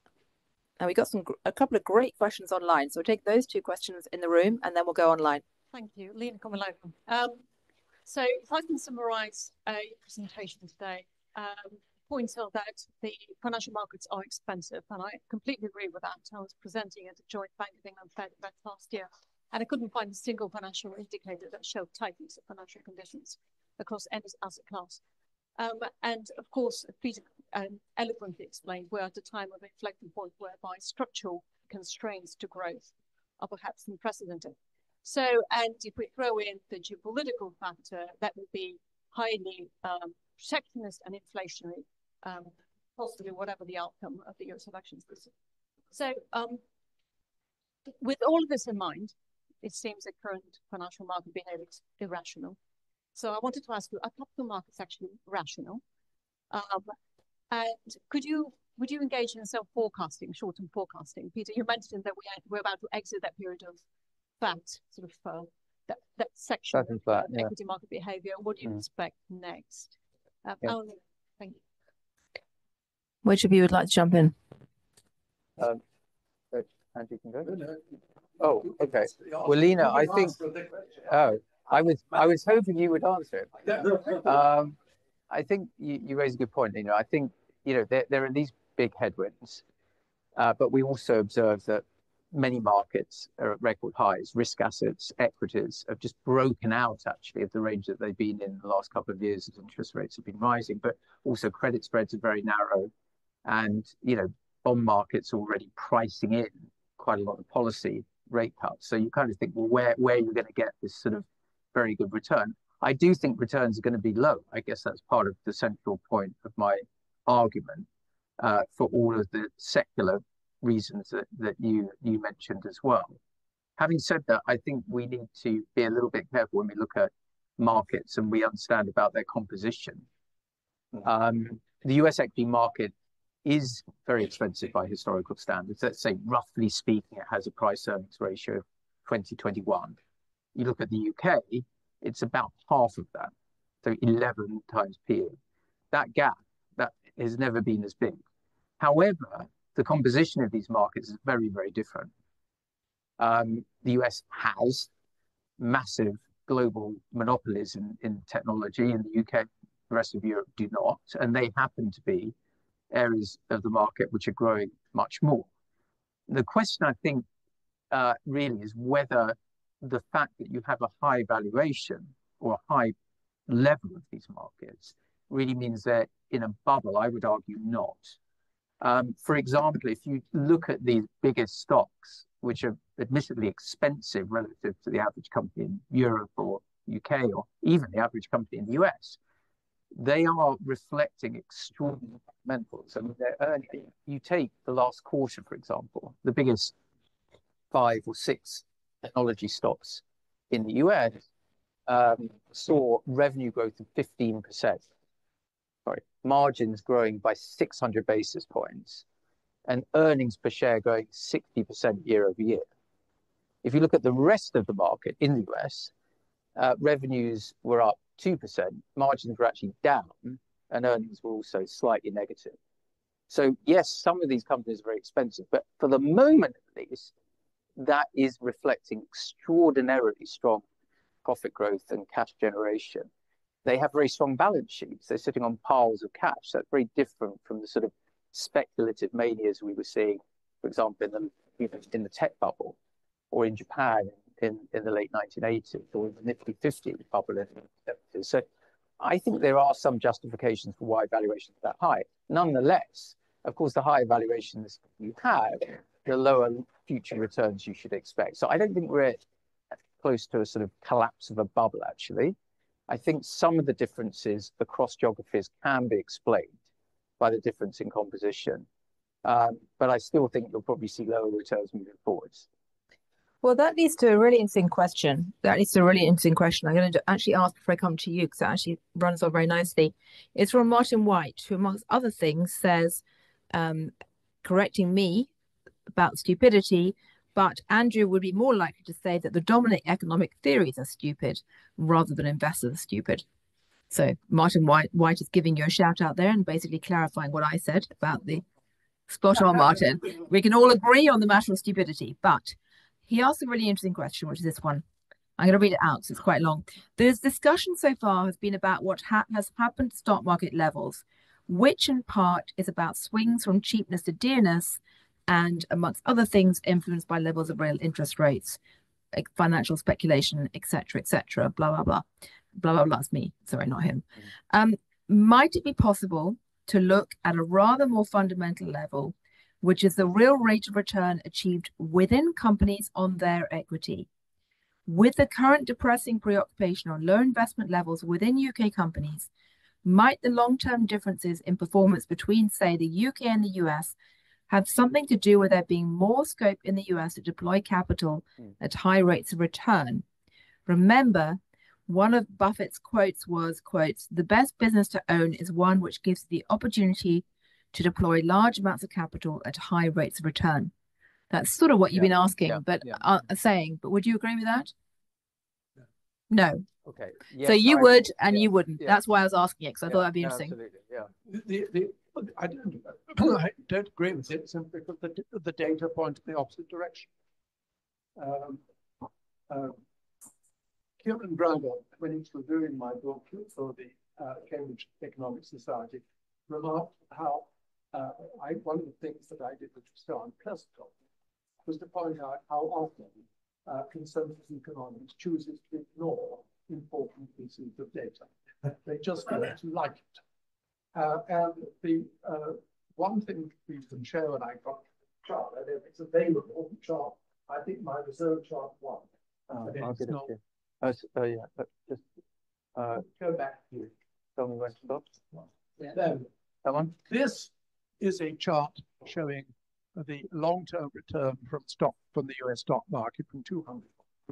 And we got some a couple of great questions online. So we'll take those two questions in the room and then we'll go online. Thank you. Lena Komolova. Um, so if I can summarize a presentation today, um, points out that the financial markets are expensive, and I completely agree with that. I was presenting at a joint Bank of England Fed event last year, and I couldn't find a single financial indicator that showed tightness of financial conditions across any asset class. Um, and of course, Peter um, eloquently explained we're at a time of inflection point whereby structural constraints to growth are perhaps unprecedented. So, and if we throw in the geopolitical factor, that would be highly um, protectionist and inflationary, um, possibly whatever the outcome of the U S elections is. So, um, with all of this in mind, it seems that current financial market behavior is irrational. So I wanted to ask you, are capital markets actually rational? Um, and could you, would you engage in some forecasting, short-term forecasting? Peter, you mentioned that we are, we're about to exit that period of fat, sort of uh, that, that section of flat, uh, yeah. equity market behavior. What do you mm. expect next? Um, yeah. Only, thank you. Which of you would like to jump in? Um, Andrew can go. Oh, okay. Well, Lena, I think. Oh, I was I was hoping you would answer it. Um, I think you, you raise a good point, Lena. I think you know there there are these big headwinds, uh, but we also observe that many markets are at record highs. Risk assets, equities have just broken out actually of the range that they've been in the last couple of years as interest rates have been rising. But also credit spreads are very narrow, and you know bond markets are already pricing in quite a lot of policy rate cuts. So you kind of think, well, where where are you going to get this sort of very good return? I do think returns are going to be low. I guess that's part of the central point of my argument uh, for all of the secular reasons that, that you you mentioned as well. Having said that, I think we need to be a little bit careful when we look at markets and we understand about their composition. Um, the U S equity market is very expensive by historical standards. Let's say, roughly speaking, it has a price earnings ratio of twenty twenty-one. You look at the U K, it's about half of that, so eleven times P E. That gap, that has never been as big. However, the composition of these markets is very, very different. Um, the U S has massive global monopolies in, in technology, and the U K, the rest of Europe do not, and they happen to be areas of the market which are growing much more. The question, I think, uh, really is whether the fact that you have a high valuation or a high level of these markets really means they're in a bubble. I would argue not. Um, for example, if you look at these biggest stocks, which are admittedly expensive relative to the average company in Europe or U K, or even the average company in the U S, they are reflecting extraordinary fundamentals. I mean, they're earning. You take the last quarter, for example, the biggest five or six technology stocks in the U S um, saw revenue growth of fifteen percent. Sorry, margins growing by six hundred basis points, and earnings per share growing sixty percent year over year. If you look at the rest of the market in the U S, uh, revenues were up two percent, margins were actually down, and earnings were also slightly negative. So yes, some of these companies are very expensive, but for the moment at least, that is reflecting extraordinarily strong profit growth and cash generation. They have very strong balance sheets. They're sitting on piles of cash. That's very different from the sort of speculative manias we were seeing, for example, in the, you know, in the tech bubble, or in Japan in, in the late nineteen eighties, or in the Nifty fifty bubble in the seventies. So I think there are some justifications for why valuations are that high. Nonetheless, of course, the higher valuations you have, the lower future returns you should expect. So I don't think we're close to a sort of collapse of a bubble, actually. I think some of the differences across geographies can be explained by the difference in composition. Um, but I still think you'll probably see lower returns moving forwards. Well, that leads to a really interesting question. That leads to a really interesting question. I'm going to actually ask before I come to you, because that actually runs on very nicely. It's from Martin White, who, amongst other things, says, um, correcting me about stupidity, but Andrew would be more likely to say that the dominant economic theories are stupid rather than investors are stupid. So Martin White, White is giving you a shout out there and basically clarifying what I said about the spot on, Martin. We can all agree on the matter of stupidity, but he asked a really interesting question, which is this one. I'm going to read it out because it's quite long. This discussion so far has been about what ha has happened to stock market levels, which in part is about swings from cheapness to dearness, and amongst other things, influenced by levels of real interest rates, like financial speculation, et cetera, et cetera, blah, blah, blah. Blah, blah, blah, it's me. Sorry, not him. Um, might it be possible to look at a rather more fundamental level, which is the real rate of return achieved within companies on their equity? With the current depressing preoccupation on low investment levels within U K companies, might the long-term differences in performance between, say, the U K and the U S have something to do with there being more scope in the U S to deploy capital mm. at high rates of return? Remember, one of Buffett's quotes was, quotes, "The best business to own is one which gives the opportunity to deploy large amounts of capital at high rates of return." That's sort of what you've yeah, been asking, yeah, but yeah. Uh, saying, but would you agree with that? Yeah. No. Okay. Yes, so you I, would and yeah, you wouldn't. Yeah. That's why I was asking it, because I yeah, thought that'd be no, interesting. Absolutely. Yeah. The, the, I, don't, I don't agree with it simply because the, the data point in the opposite direction. Um, um, Kieran Browder, when he was reviewing my book for the uh, Cambridge Economic Society, remarked how uh, I, one of the things that I did, which was so unpleasant, was to point out how often uh, consensus economics chooses to ignore important pieces of data. They just don't like it. Uh, and the uh, one thing we can show, and I got the chart, and if it's available, the chart, I think my reserve chart one. Oh, I'll get it to you. Oh, uh, yeah, but just uh, go back to it. Tell me when to stop. Yeah. There. That one? This is a chart showing the long-term return from stock from the U S stock market from two hundred.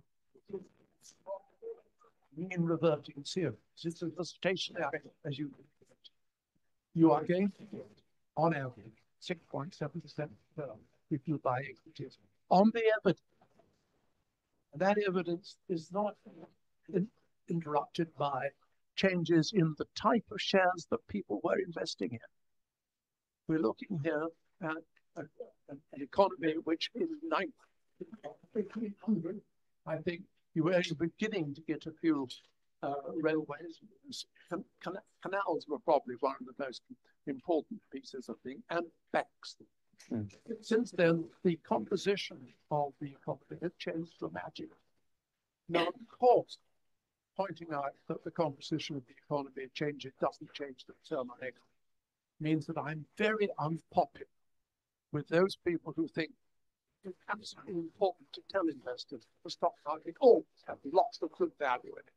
Mean reverting series. It's a stationary, as you you are going to get on average six point seven percent return if you buy equities on the evidence. And that evidence is not in, interrupted by changes in the type of shares that people were investing in. We're looking here at a, a, an economy which in nineteen hundred, I think you were beginning to get a few uh, railways. Can, can, canals were probably one of the most important pieces of thing, and banks. Mm. Since then, the composition of the economy has changed dramatically. Now, of course, pointing out that the composition of the economy changes doesn't change the return on equity means that I'm very unpopular with those people who think it's absolutely important to tell investors the stock market always has lots of good value in it.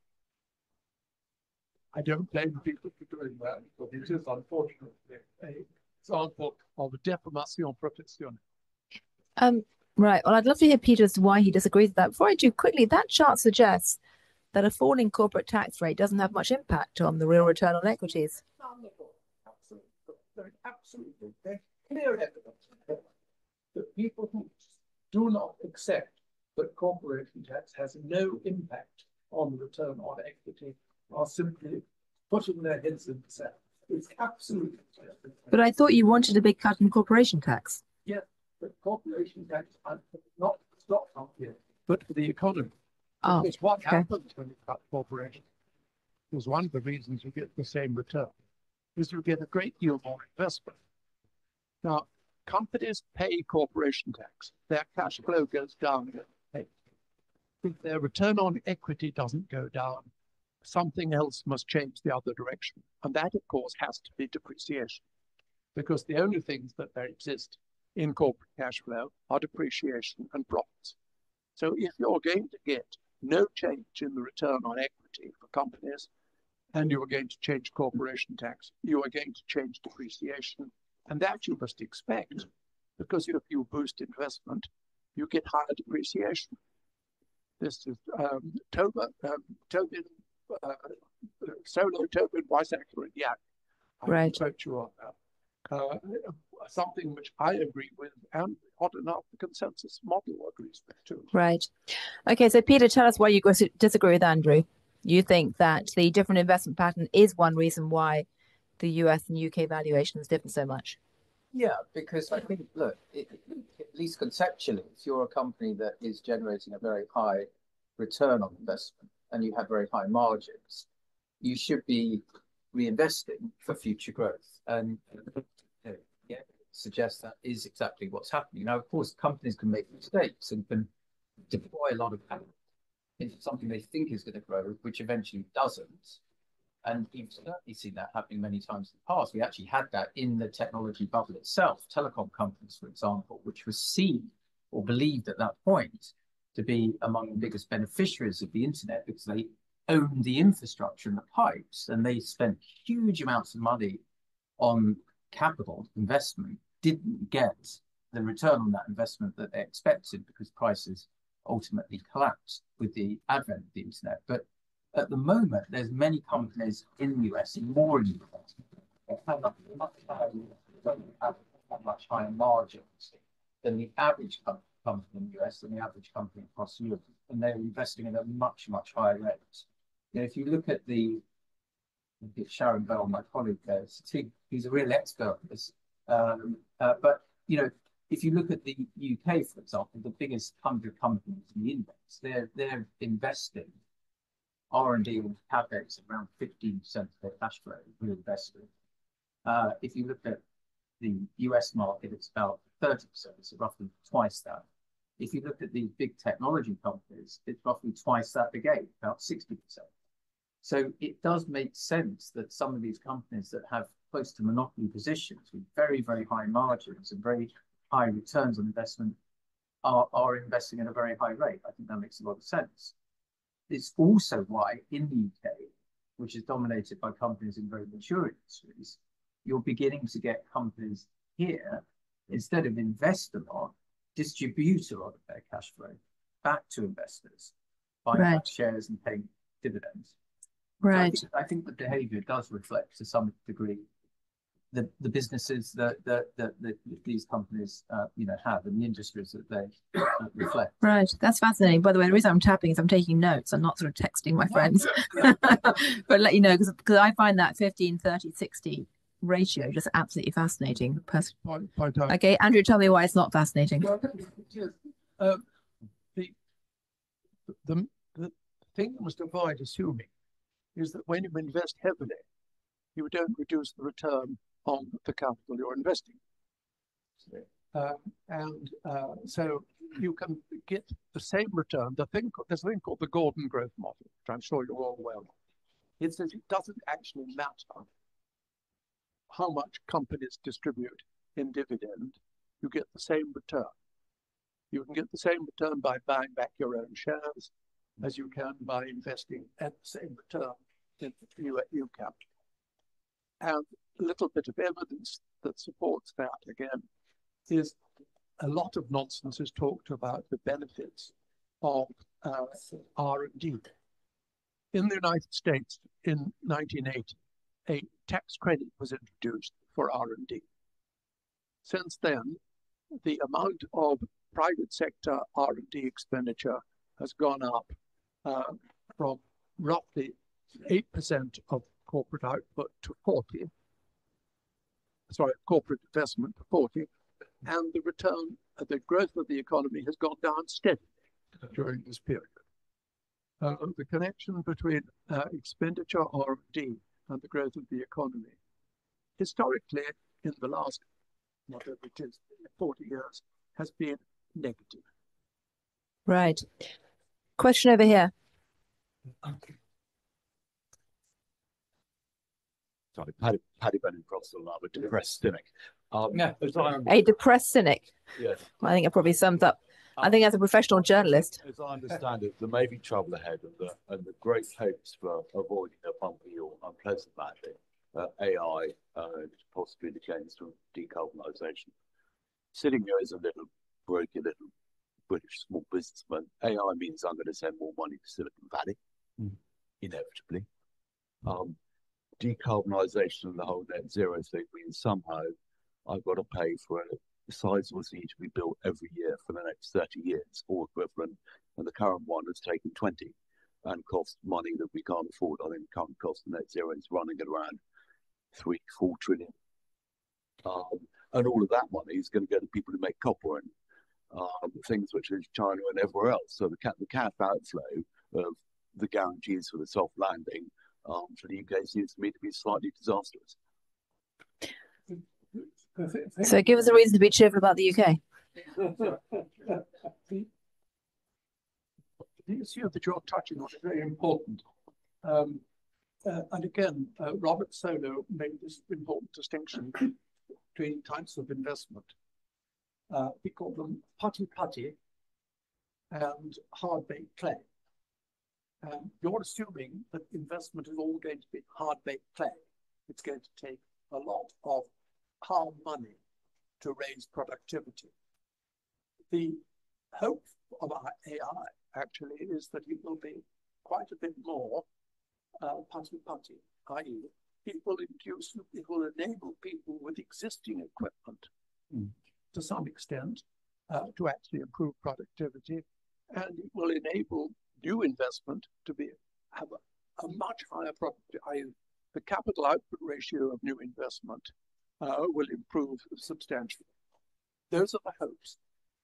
I don't blame people for doing that, but it is unfortunately an example of a deformation professionnelle. Um, right. Well, I'd love to hear Peter as to why he disagrees with that. Before I do, quickly, that chart suggests that a falling corporate tax rate doesn't have much impact on the real return on equities. Absolutely. There's absolutely there's clear evidence that people who do not accept that corporation tax has no impact on the return on equity are simply putting their heads in the sand. It's absolutely clear. But I thought you wanted a big cut in corporation tax. Yeah, but corporation tax, not stock market, but for the economy. Oh, it's what okay. happens when you cut corporation. Because one of the reasons you get the same return is you get a great deal more investment. Now, companies pay corporation tax. Their cash flow goes down. If their return on equity doesn't go down, something else must change the other direction. And that, of course, has to be depreciation. Because the only things that there exist in corporate cash flow are depreciation and profits. So if you're going to get no change in the return on equity for companies, and you are going to change corporation tax. You are going to change depreciation, and that you must expect, because if you boost investment, you get higher depreciation. This is um, Toba, um, Tobin, uh, Solo Tobin Weizsäcker, yeah. I Right. quote you on that. Uh, something which I agree with, and odd enough, the consensus model agrees with too. Right. Okay, so Peter, tell us why you disagree with Andrew. You think that the different investment pattern is one reason why the U S and U K valuations differ so much. Yeah, because I think, look, it, at least conceptually, if you're a company that is generating a very high return on investment and you have very high margins, you should be reinvesting for future growth. And you know, yeah, suggest that is exactly what's happening. Now, of course, companies can make mistakes and can deploy a lot of capital into something they think is going to grow, which eventually doesn't. And you've certainly seen that happening many times in the past. We actually had that in the technology bubble itself. Telecom companies, for example, which were seen or believed at that point to be among the biggest beneficiaries of the internet because they owned the infrastructure and the pipes, and they spent huge amounts of money on capital investment, didn't get the return on that investment that they expected because prices ultimately collapsed with the advent of the internet. But at the moment, there's many companies in the U S and more in the U S that have much higher, much higher margins than the average company in the U S and the average company across Europe, and they're investing at a much, much higher rate. You know, if you look at the Sharon Bell, my colleague there, he's a real expert on this. Um, uh, but you know, if you look at the U K, for example, the biggest hundred companies in the index, they're they're investing R and D and CapEx around fifteen percent of their cash flow reinvested. Uh, if you look at the U S market, it's about thirty percent, so roughly twice that. If you look at the big technology companies, it's roughly twice that again, about sixty percent. So it does make sense that some of these companies that have close to monopoly positions with very, very high margins and very high returns on investment are, are investing at a very high rate. I think that makes a lot of sense. It's also why in the U K, which is dominated by companies in very mature industries, you're beginning to get companies here, instead of invest a lot, distribute a lot of their cash flow back to investors, buying Right. back shares and paying dividends. Right. So I, think, I think the behavior does reflect to some degree the, the businesses that, that, that, that these companies uh, you know, have and the industries that they uh, reflect. Right. That's fascinating. By the way, the reason I'm tapping is I'm taking notes. I'm not sort of texting my friends. Yeah. But let you know, because I find that fifteen, thirty, sixty ratio just absolutely fascinating. Pers- Point, point out. okay, Andrew, tell me why it's not fascinating. Well, yes, um, the, the, the thing that Mister Boyd is assuming is that when you invest heavily, you don't reduce the return on the capital you're investing. Um, and uh, so you can get the same return. The thing, there's a thing called the Gordon growth model, which I'm sure you're all aware of. It says it doesn't actually matter how much companies distribute in dividend, you get the same return. You can get the same return by buying back your own shares as you can by investing at the same return in new, new capital. And a little bit of evidence that supports that, again, is a lot of nonsense is talked about the benefits of uh, R and D. In the United States in nineteen eighty, a tax credit was introduced for R and D. Since then, the amount of private sector R and D expenditure has gone up uh, from roughly eight percent of corporate output to forty, sorry, corporate investment to forty, and the return, uh, the growth of the economy has gone down steadily during this period. Uh, the connection between uh, expenditure R and D and the growth of the economy, historically, in the last, whatever it is, forty years, has been negative. Right. Question over here. Sorry, Paddy, Paddy Bennett Croswell, I'm a depressed cynic. Um, Yeah. as I am- A depressed cynic. yes. I think it probably sums up I think as a professional journalist. As I understand it, there may be trouble ahead, and the, and the great hopes for avoiding a bumpy or unpleasant landing, uh, A I, uh, possibly the claims to decarbonisation. Sitting here as a little broky little British small businessman, A I means I'm going to send more money to Silicon Valley, mm. inevitably. Um, decarbonisation and the whole net zero thing means somehow I've got to pay for a sizable C to be built every year for the next thirty years or equivalent, and the current one has taken twenty and cost money that we can't afford. I think the current cost of net zero is running at around three, four trillion. Um, and all of that money is going to go to people who make copper and um, things which is China and everywhere else. So the, ca the cash outflow of the guarantees for the soft landing um, for the U K seems to me to be slightly disastrous. So give us a reason to be cheerful about the U K. the, the issue that you're touching on is very important. Um, uh, and again, uh, Robert Solow made this important distinction between types of investment. Uh, we call them putty-putty and hard-baked clay. Um, you're assuming that investment is all going to be hard-baked clay. It's going to take a lot of hard money to raise productivity. The hope of our A I actually is that it will be quite a bit more uh, putty-putty, that is, it will induce, it will enable people with existing equipment mm. to some extent uh, to actually improve productivity, and it will enable new investment to be have a, a much higher productivity. The capital output ratio of new investment uh, will improve substantially. Those are the hopes.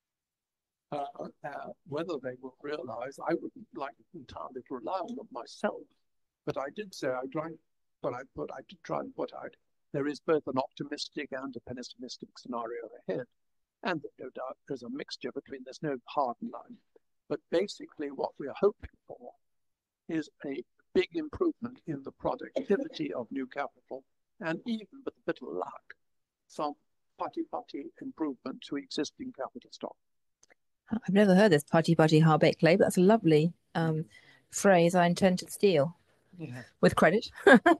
Uh, uh, whether they will realize, I wouldn't like entirely to rely on them myself, but I did say I tried, but I but I did try and put out there is both an optimistic and a pessimistic scenario ahead, and no doubt there's a mixture between. There's no hard line, but basically what we are hoping for is a big improvement in the productivity of new capital, and even with a bit of luck, some putty-putty improvement to existing capital stock. I've never heard this putty-putty hard-baked clay, but that's a lovely um, phrase I intend to steal yeah. with credit.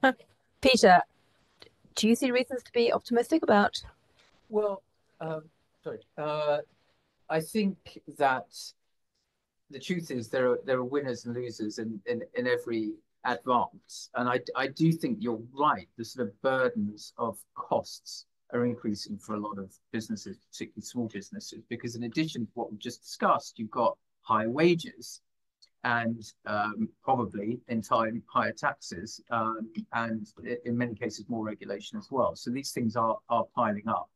Peter, do you see reasons to be optimistic about? Well, um, sorry, uh, I think that the truth is there are there are winners and losers in, in, in every advance. And I, I do think you're right. The sort of burdens of costs are increasing for a lot of businesses, particularly small businesses, because in addition to what we just discussed, you've got higher wages and um, probably in time higher taxes um, and in many cases more regulation as well. So these things are, are piling up.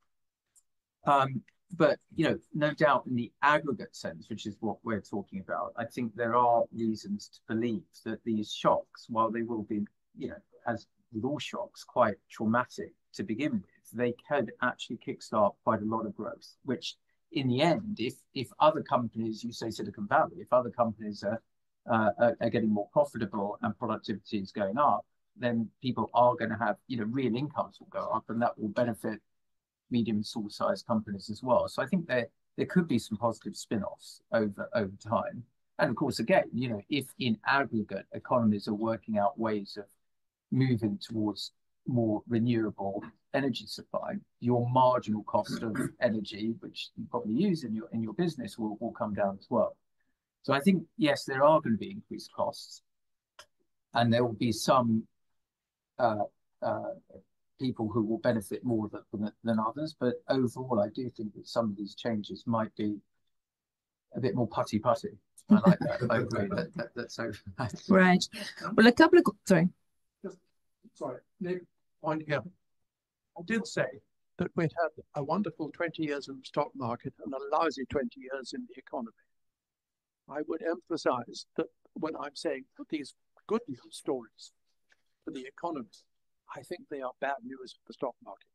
Um, But, you know, no doubt in the aggregate sense, which is what we're talking about, I think there are reasons to believe that these shocks, while they will be, you know, as with all shocks, quite traumatic to begin with, they could actually kickstart quite a lot of growth, which in the end, if if other companies, you say Silicon Valley, if other companies are, uh, are, are getting more profitable and productivity is going up, then people are going to have, you know, real incomes will go up, and that will benefit medium and small sized companies as well. So I think there there could be some positive spin-offs over over time. And of course, again, you know, if in aggregate economies are working out ways of moving towards more renewable energy supply, your marginal cost of energy, which you probably use in your in your business, will, will come down as well. So I think, yes, there are going to be increased costs, and there will be some uh, uh, people who will benefit more than, than others. But overall, I do think that some of these changes might be a bit more putty-putty. I like that. I agree. That, that, that's so right. Well, a couple of sorry. Just, sorry, Nick, winding up. I did say that we'd had a wonderful twenty years in the stock market and a lousy twenty years in the economy. I would emphasize that when I'm saying that these good news stories for the economy, I think they are bad news for the stock market.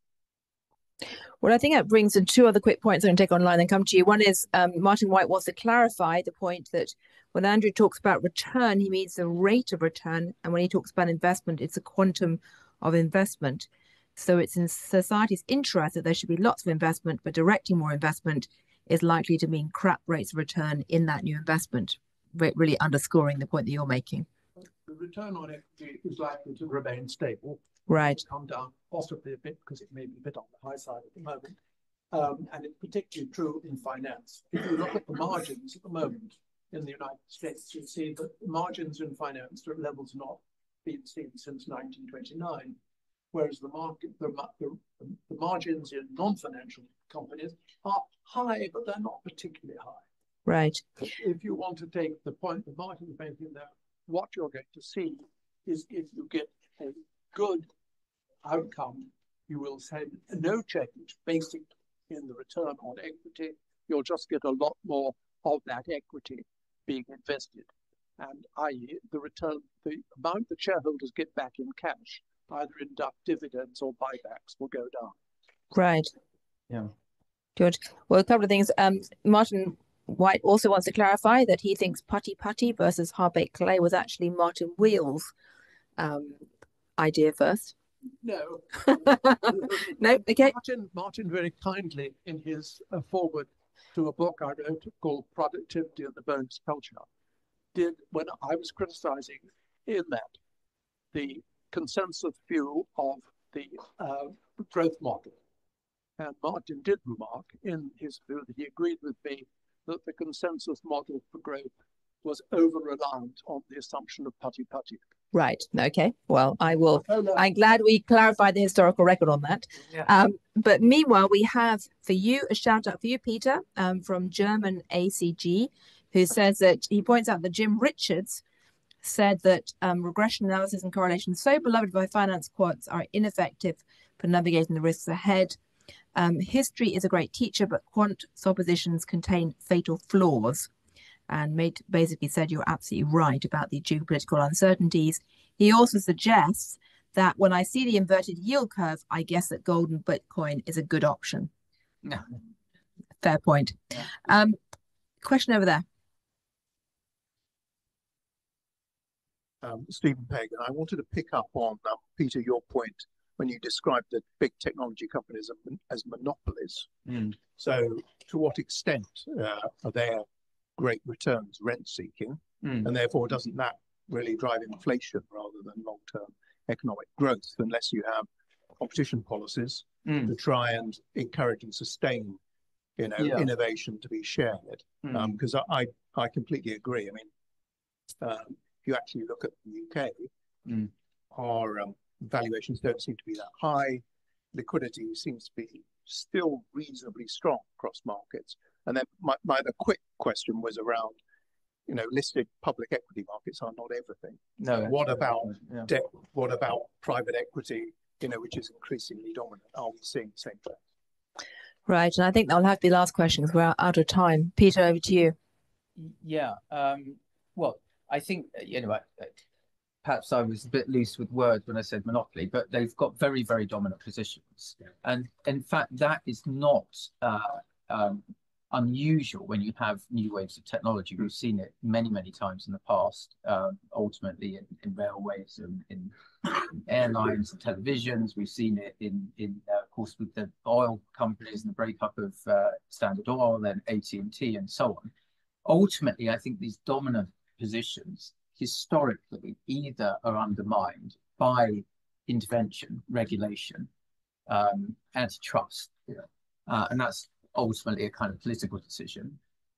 Well, I think that brings in two other quick points I'm going to take online and come to you. One is um, Martin White wants to clarify the point that when Andrew talks about return, he means the rate of return. And when he talks about investment, it's a quantum of investment. So it's in society's interest that there should be lots of investment, but directing more investment is likely to mean crap rates of return in that new investment, really underscoring the point that you're making. The return on equity is likely to remain stable. Right. Come down possibly a bit because it may be a bit on the high side at the moment. Um, and it's particularly true in finance. If you look at the margins at the moment in the United States, you see that margins in finance are at levels not been seen since nineteen twenty-nine, whereas the market, the, the, the margins in non-financial companies are high, but they're not particularly high. Right. If you want to take the point that Martin is making there, what you're going to see is if you get a good outcome, you will say no change basic in the return on equity. You'll just get a lot more of that equity being invested. And that is the return, the amount that shareholders get back in cash, either in dividends or buybacks, will go down. Right. Yeah. Good. Well, a couple of things. Um, Martin White also wants to clarify that he thinks putty putty versus hard-baked clay was actually Martin Wheel's um, idea first. No. No, okay. Martin, Martin very kindly, in his uh, foreword to a book I wrote called Productivity and the Bonus Culture, did, when I was criticizing in that, the consensus view of the uh, growth model. And Martin did remark in his view that he agreed with me that the consensus model for growth was over-reliant on the assumption of putty-putty. Right. Okay. Well, I will. Oh, no. I'm glad we clarified the historical record on that. Yeah. Um, but meanwhile, we have for you a shout out for you, Peter, um, from German A C G, who says that he points out that Jim Richards said that um, regression analysis and correlation so beloved by finance quants are ineffective for navigating the risks ahead. Um, history is a great teacher, but quant suppositions contain fatal flaws. And made, basically said you're absolutely right about the geopolitical uncertainties. He also suggests that when I see the inverted yield curve, I guess that gold and Bitcoin is a good option. Yeah. Fair point. Yeah. Um, question over there. Um, Stephen Pegg, and I wanted to pick up on, um, Peter, your point when you described the big technology companies as monopolies. Mm. So to what extent uh, are there great returns rent-seeking, mm. and therefore doesn't that really drive inflation rather than long-term economic growth unless you have competition policies mm. to try and encourage and sustain, you know, yeah. innovation to be shared? Because mm. um, I I completely agree. I mean, um, if you actually look at the U K, mm. our um, valuations don't seem to be that high. Liquidity seems to be still reasonably strong across markets. And then my, my other quick question was around, you know, listed public equity markets are not everything. No. What about yeah. debt? What about private equity, you know, which is increasingly dominant? Are we seeing the same trend? Right. And I think that'll have to be the last question because we're out of time. Peter, over to you. Yeah. Um, well, I think, you know, I, perhaps I was a bit loose with words when I said monopoly, but they've got very, very dominant positions. Yeah. And in fact, that is not uh, um, unusual when you have new waves of technology. We've seen it many, many times in the past, um, ultimately in, in railways and in, in airlines and televisions. We've seen it in, in uh, of course, with the oil companies and the breakup of uh, Standard Oil and A T and T and so on. Ultimately, I think these dominant positions historically either are undermined by intervention, regulation, um, antitrust, you know, uh, and that's ultimately a kind of political decision,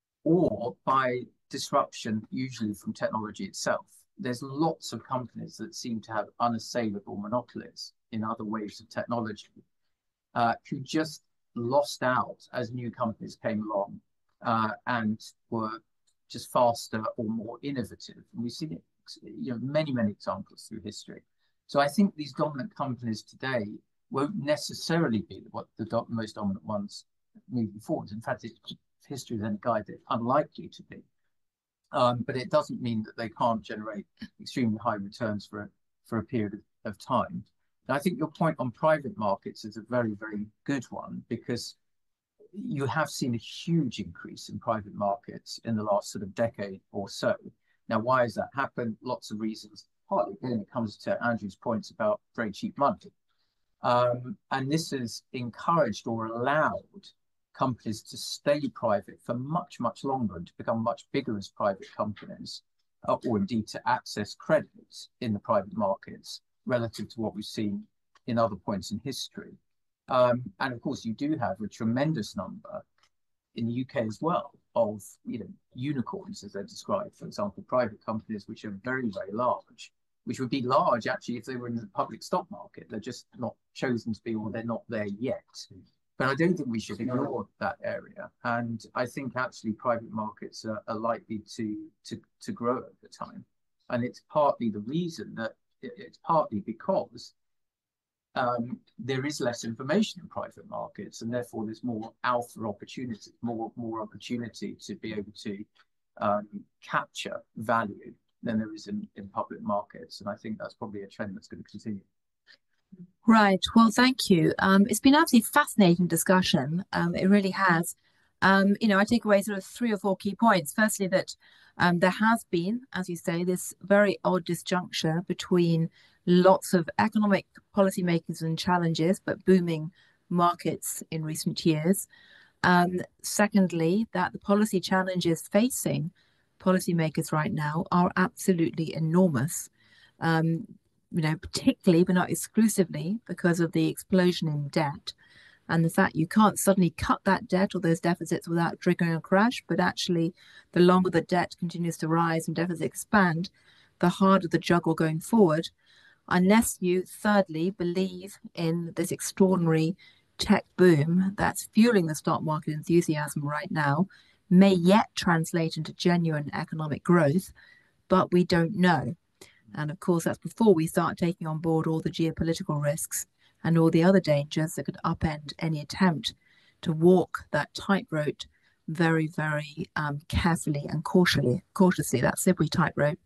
or by disruption, usually from technology itself. There's lots of companies that seem to have unassailable monopolies in other waves of technology, uh, who just lost out as new companies came along uh, and were just faster or more innovative. And we've seen it, you know, many, many examples through history. So I think these dominant companies today won't necessarily be what the do most dominant ones moving forward. In fact, it, history then guide it unlikely to be. Um, but it doesn't mean that they can't generate extremely high returns for a, for a period of, of time. And I think your point on private markets is a very, very good one, because you have seen a huge increase in private markets in the last sort of decade or so. Now, why has that happened? Lots of reasons. Partly, again, it comes to Andrew's points about very cheap money. Um, and this has encouraged or allowed companies to stay private for much, much longer and to become much bigger as private companies, uh, or indeed to access credit in the private markets relative to what we've seen in other points in history. Um, and of course, you do have a tremendous number in the U K as well of, you know, unicorns, as they're described, for example, private companies which are very, very large, which would be large actually if they were in the public stock market. They're just not chosen to be, or they're not there yet. But I don't think we should ignore that area. And I think actually private markets are, are likely to, to, to grow over time. And it's partly the reason that it's partly because um, there is less information in private markets, and therefore there's more alpha opportunity, more, more opportunity to be able to um, capture value than there is in, in public markets. And I think that's probably a trend that's going to continue. Right. Well, thank you. Um, it's been absolutely fascinating discussion. Um, it really has. Um, you know, I take away sort of three or four key points. Firstly, that um, there has been, as you say, this very odd disjuncture between lots of economic policymakers and challenges, but booming markets in recent years. Um, secondly, that the policy challenges facing policymakers right now are absolutely enormous. Um, you know, particularly, but not exclusively, because of the explosion in debt and the fact you can't suddenly cut that debt or those deficits without triggering a crash, but actually the longer the debt continues to rise and deficits expand, the harder the juggle going forward, unless you, thirdly, believe in this extraordinary tech boom that's fueling the stock market enthusiasm right now, may yet translate into genuine economic growth, but we don't know. And of course, that's before we start taking on board all the geopolitical risks and all the other dangers that could upend any attempt to walk that tightrope very, very um, carefully and cautiously, cautiously, that slippery tightrope.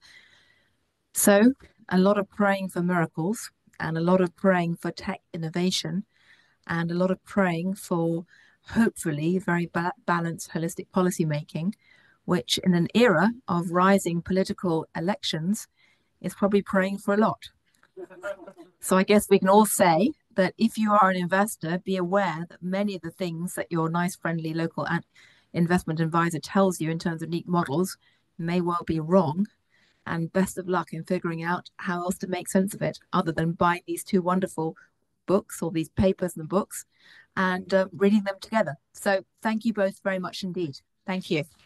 So a lot of praying for miracles and a lot of praying for tech innovation and a lot of praying for hopefully very ba balanced, holistic policy making, which in an era of rising political elections is probably praying for a lot. So I guess we can all say that if you are an investor, be aware that many of the things that your nice, friendly local investment advisor tells you in terms of neat models may well be wrong. And best of luck in figuring out how else to make sense of it, other than buying these two wonderful books or these papers and books and uh, reading them together. So thank you both very much indeed. Thank you.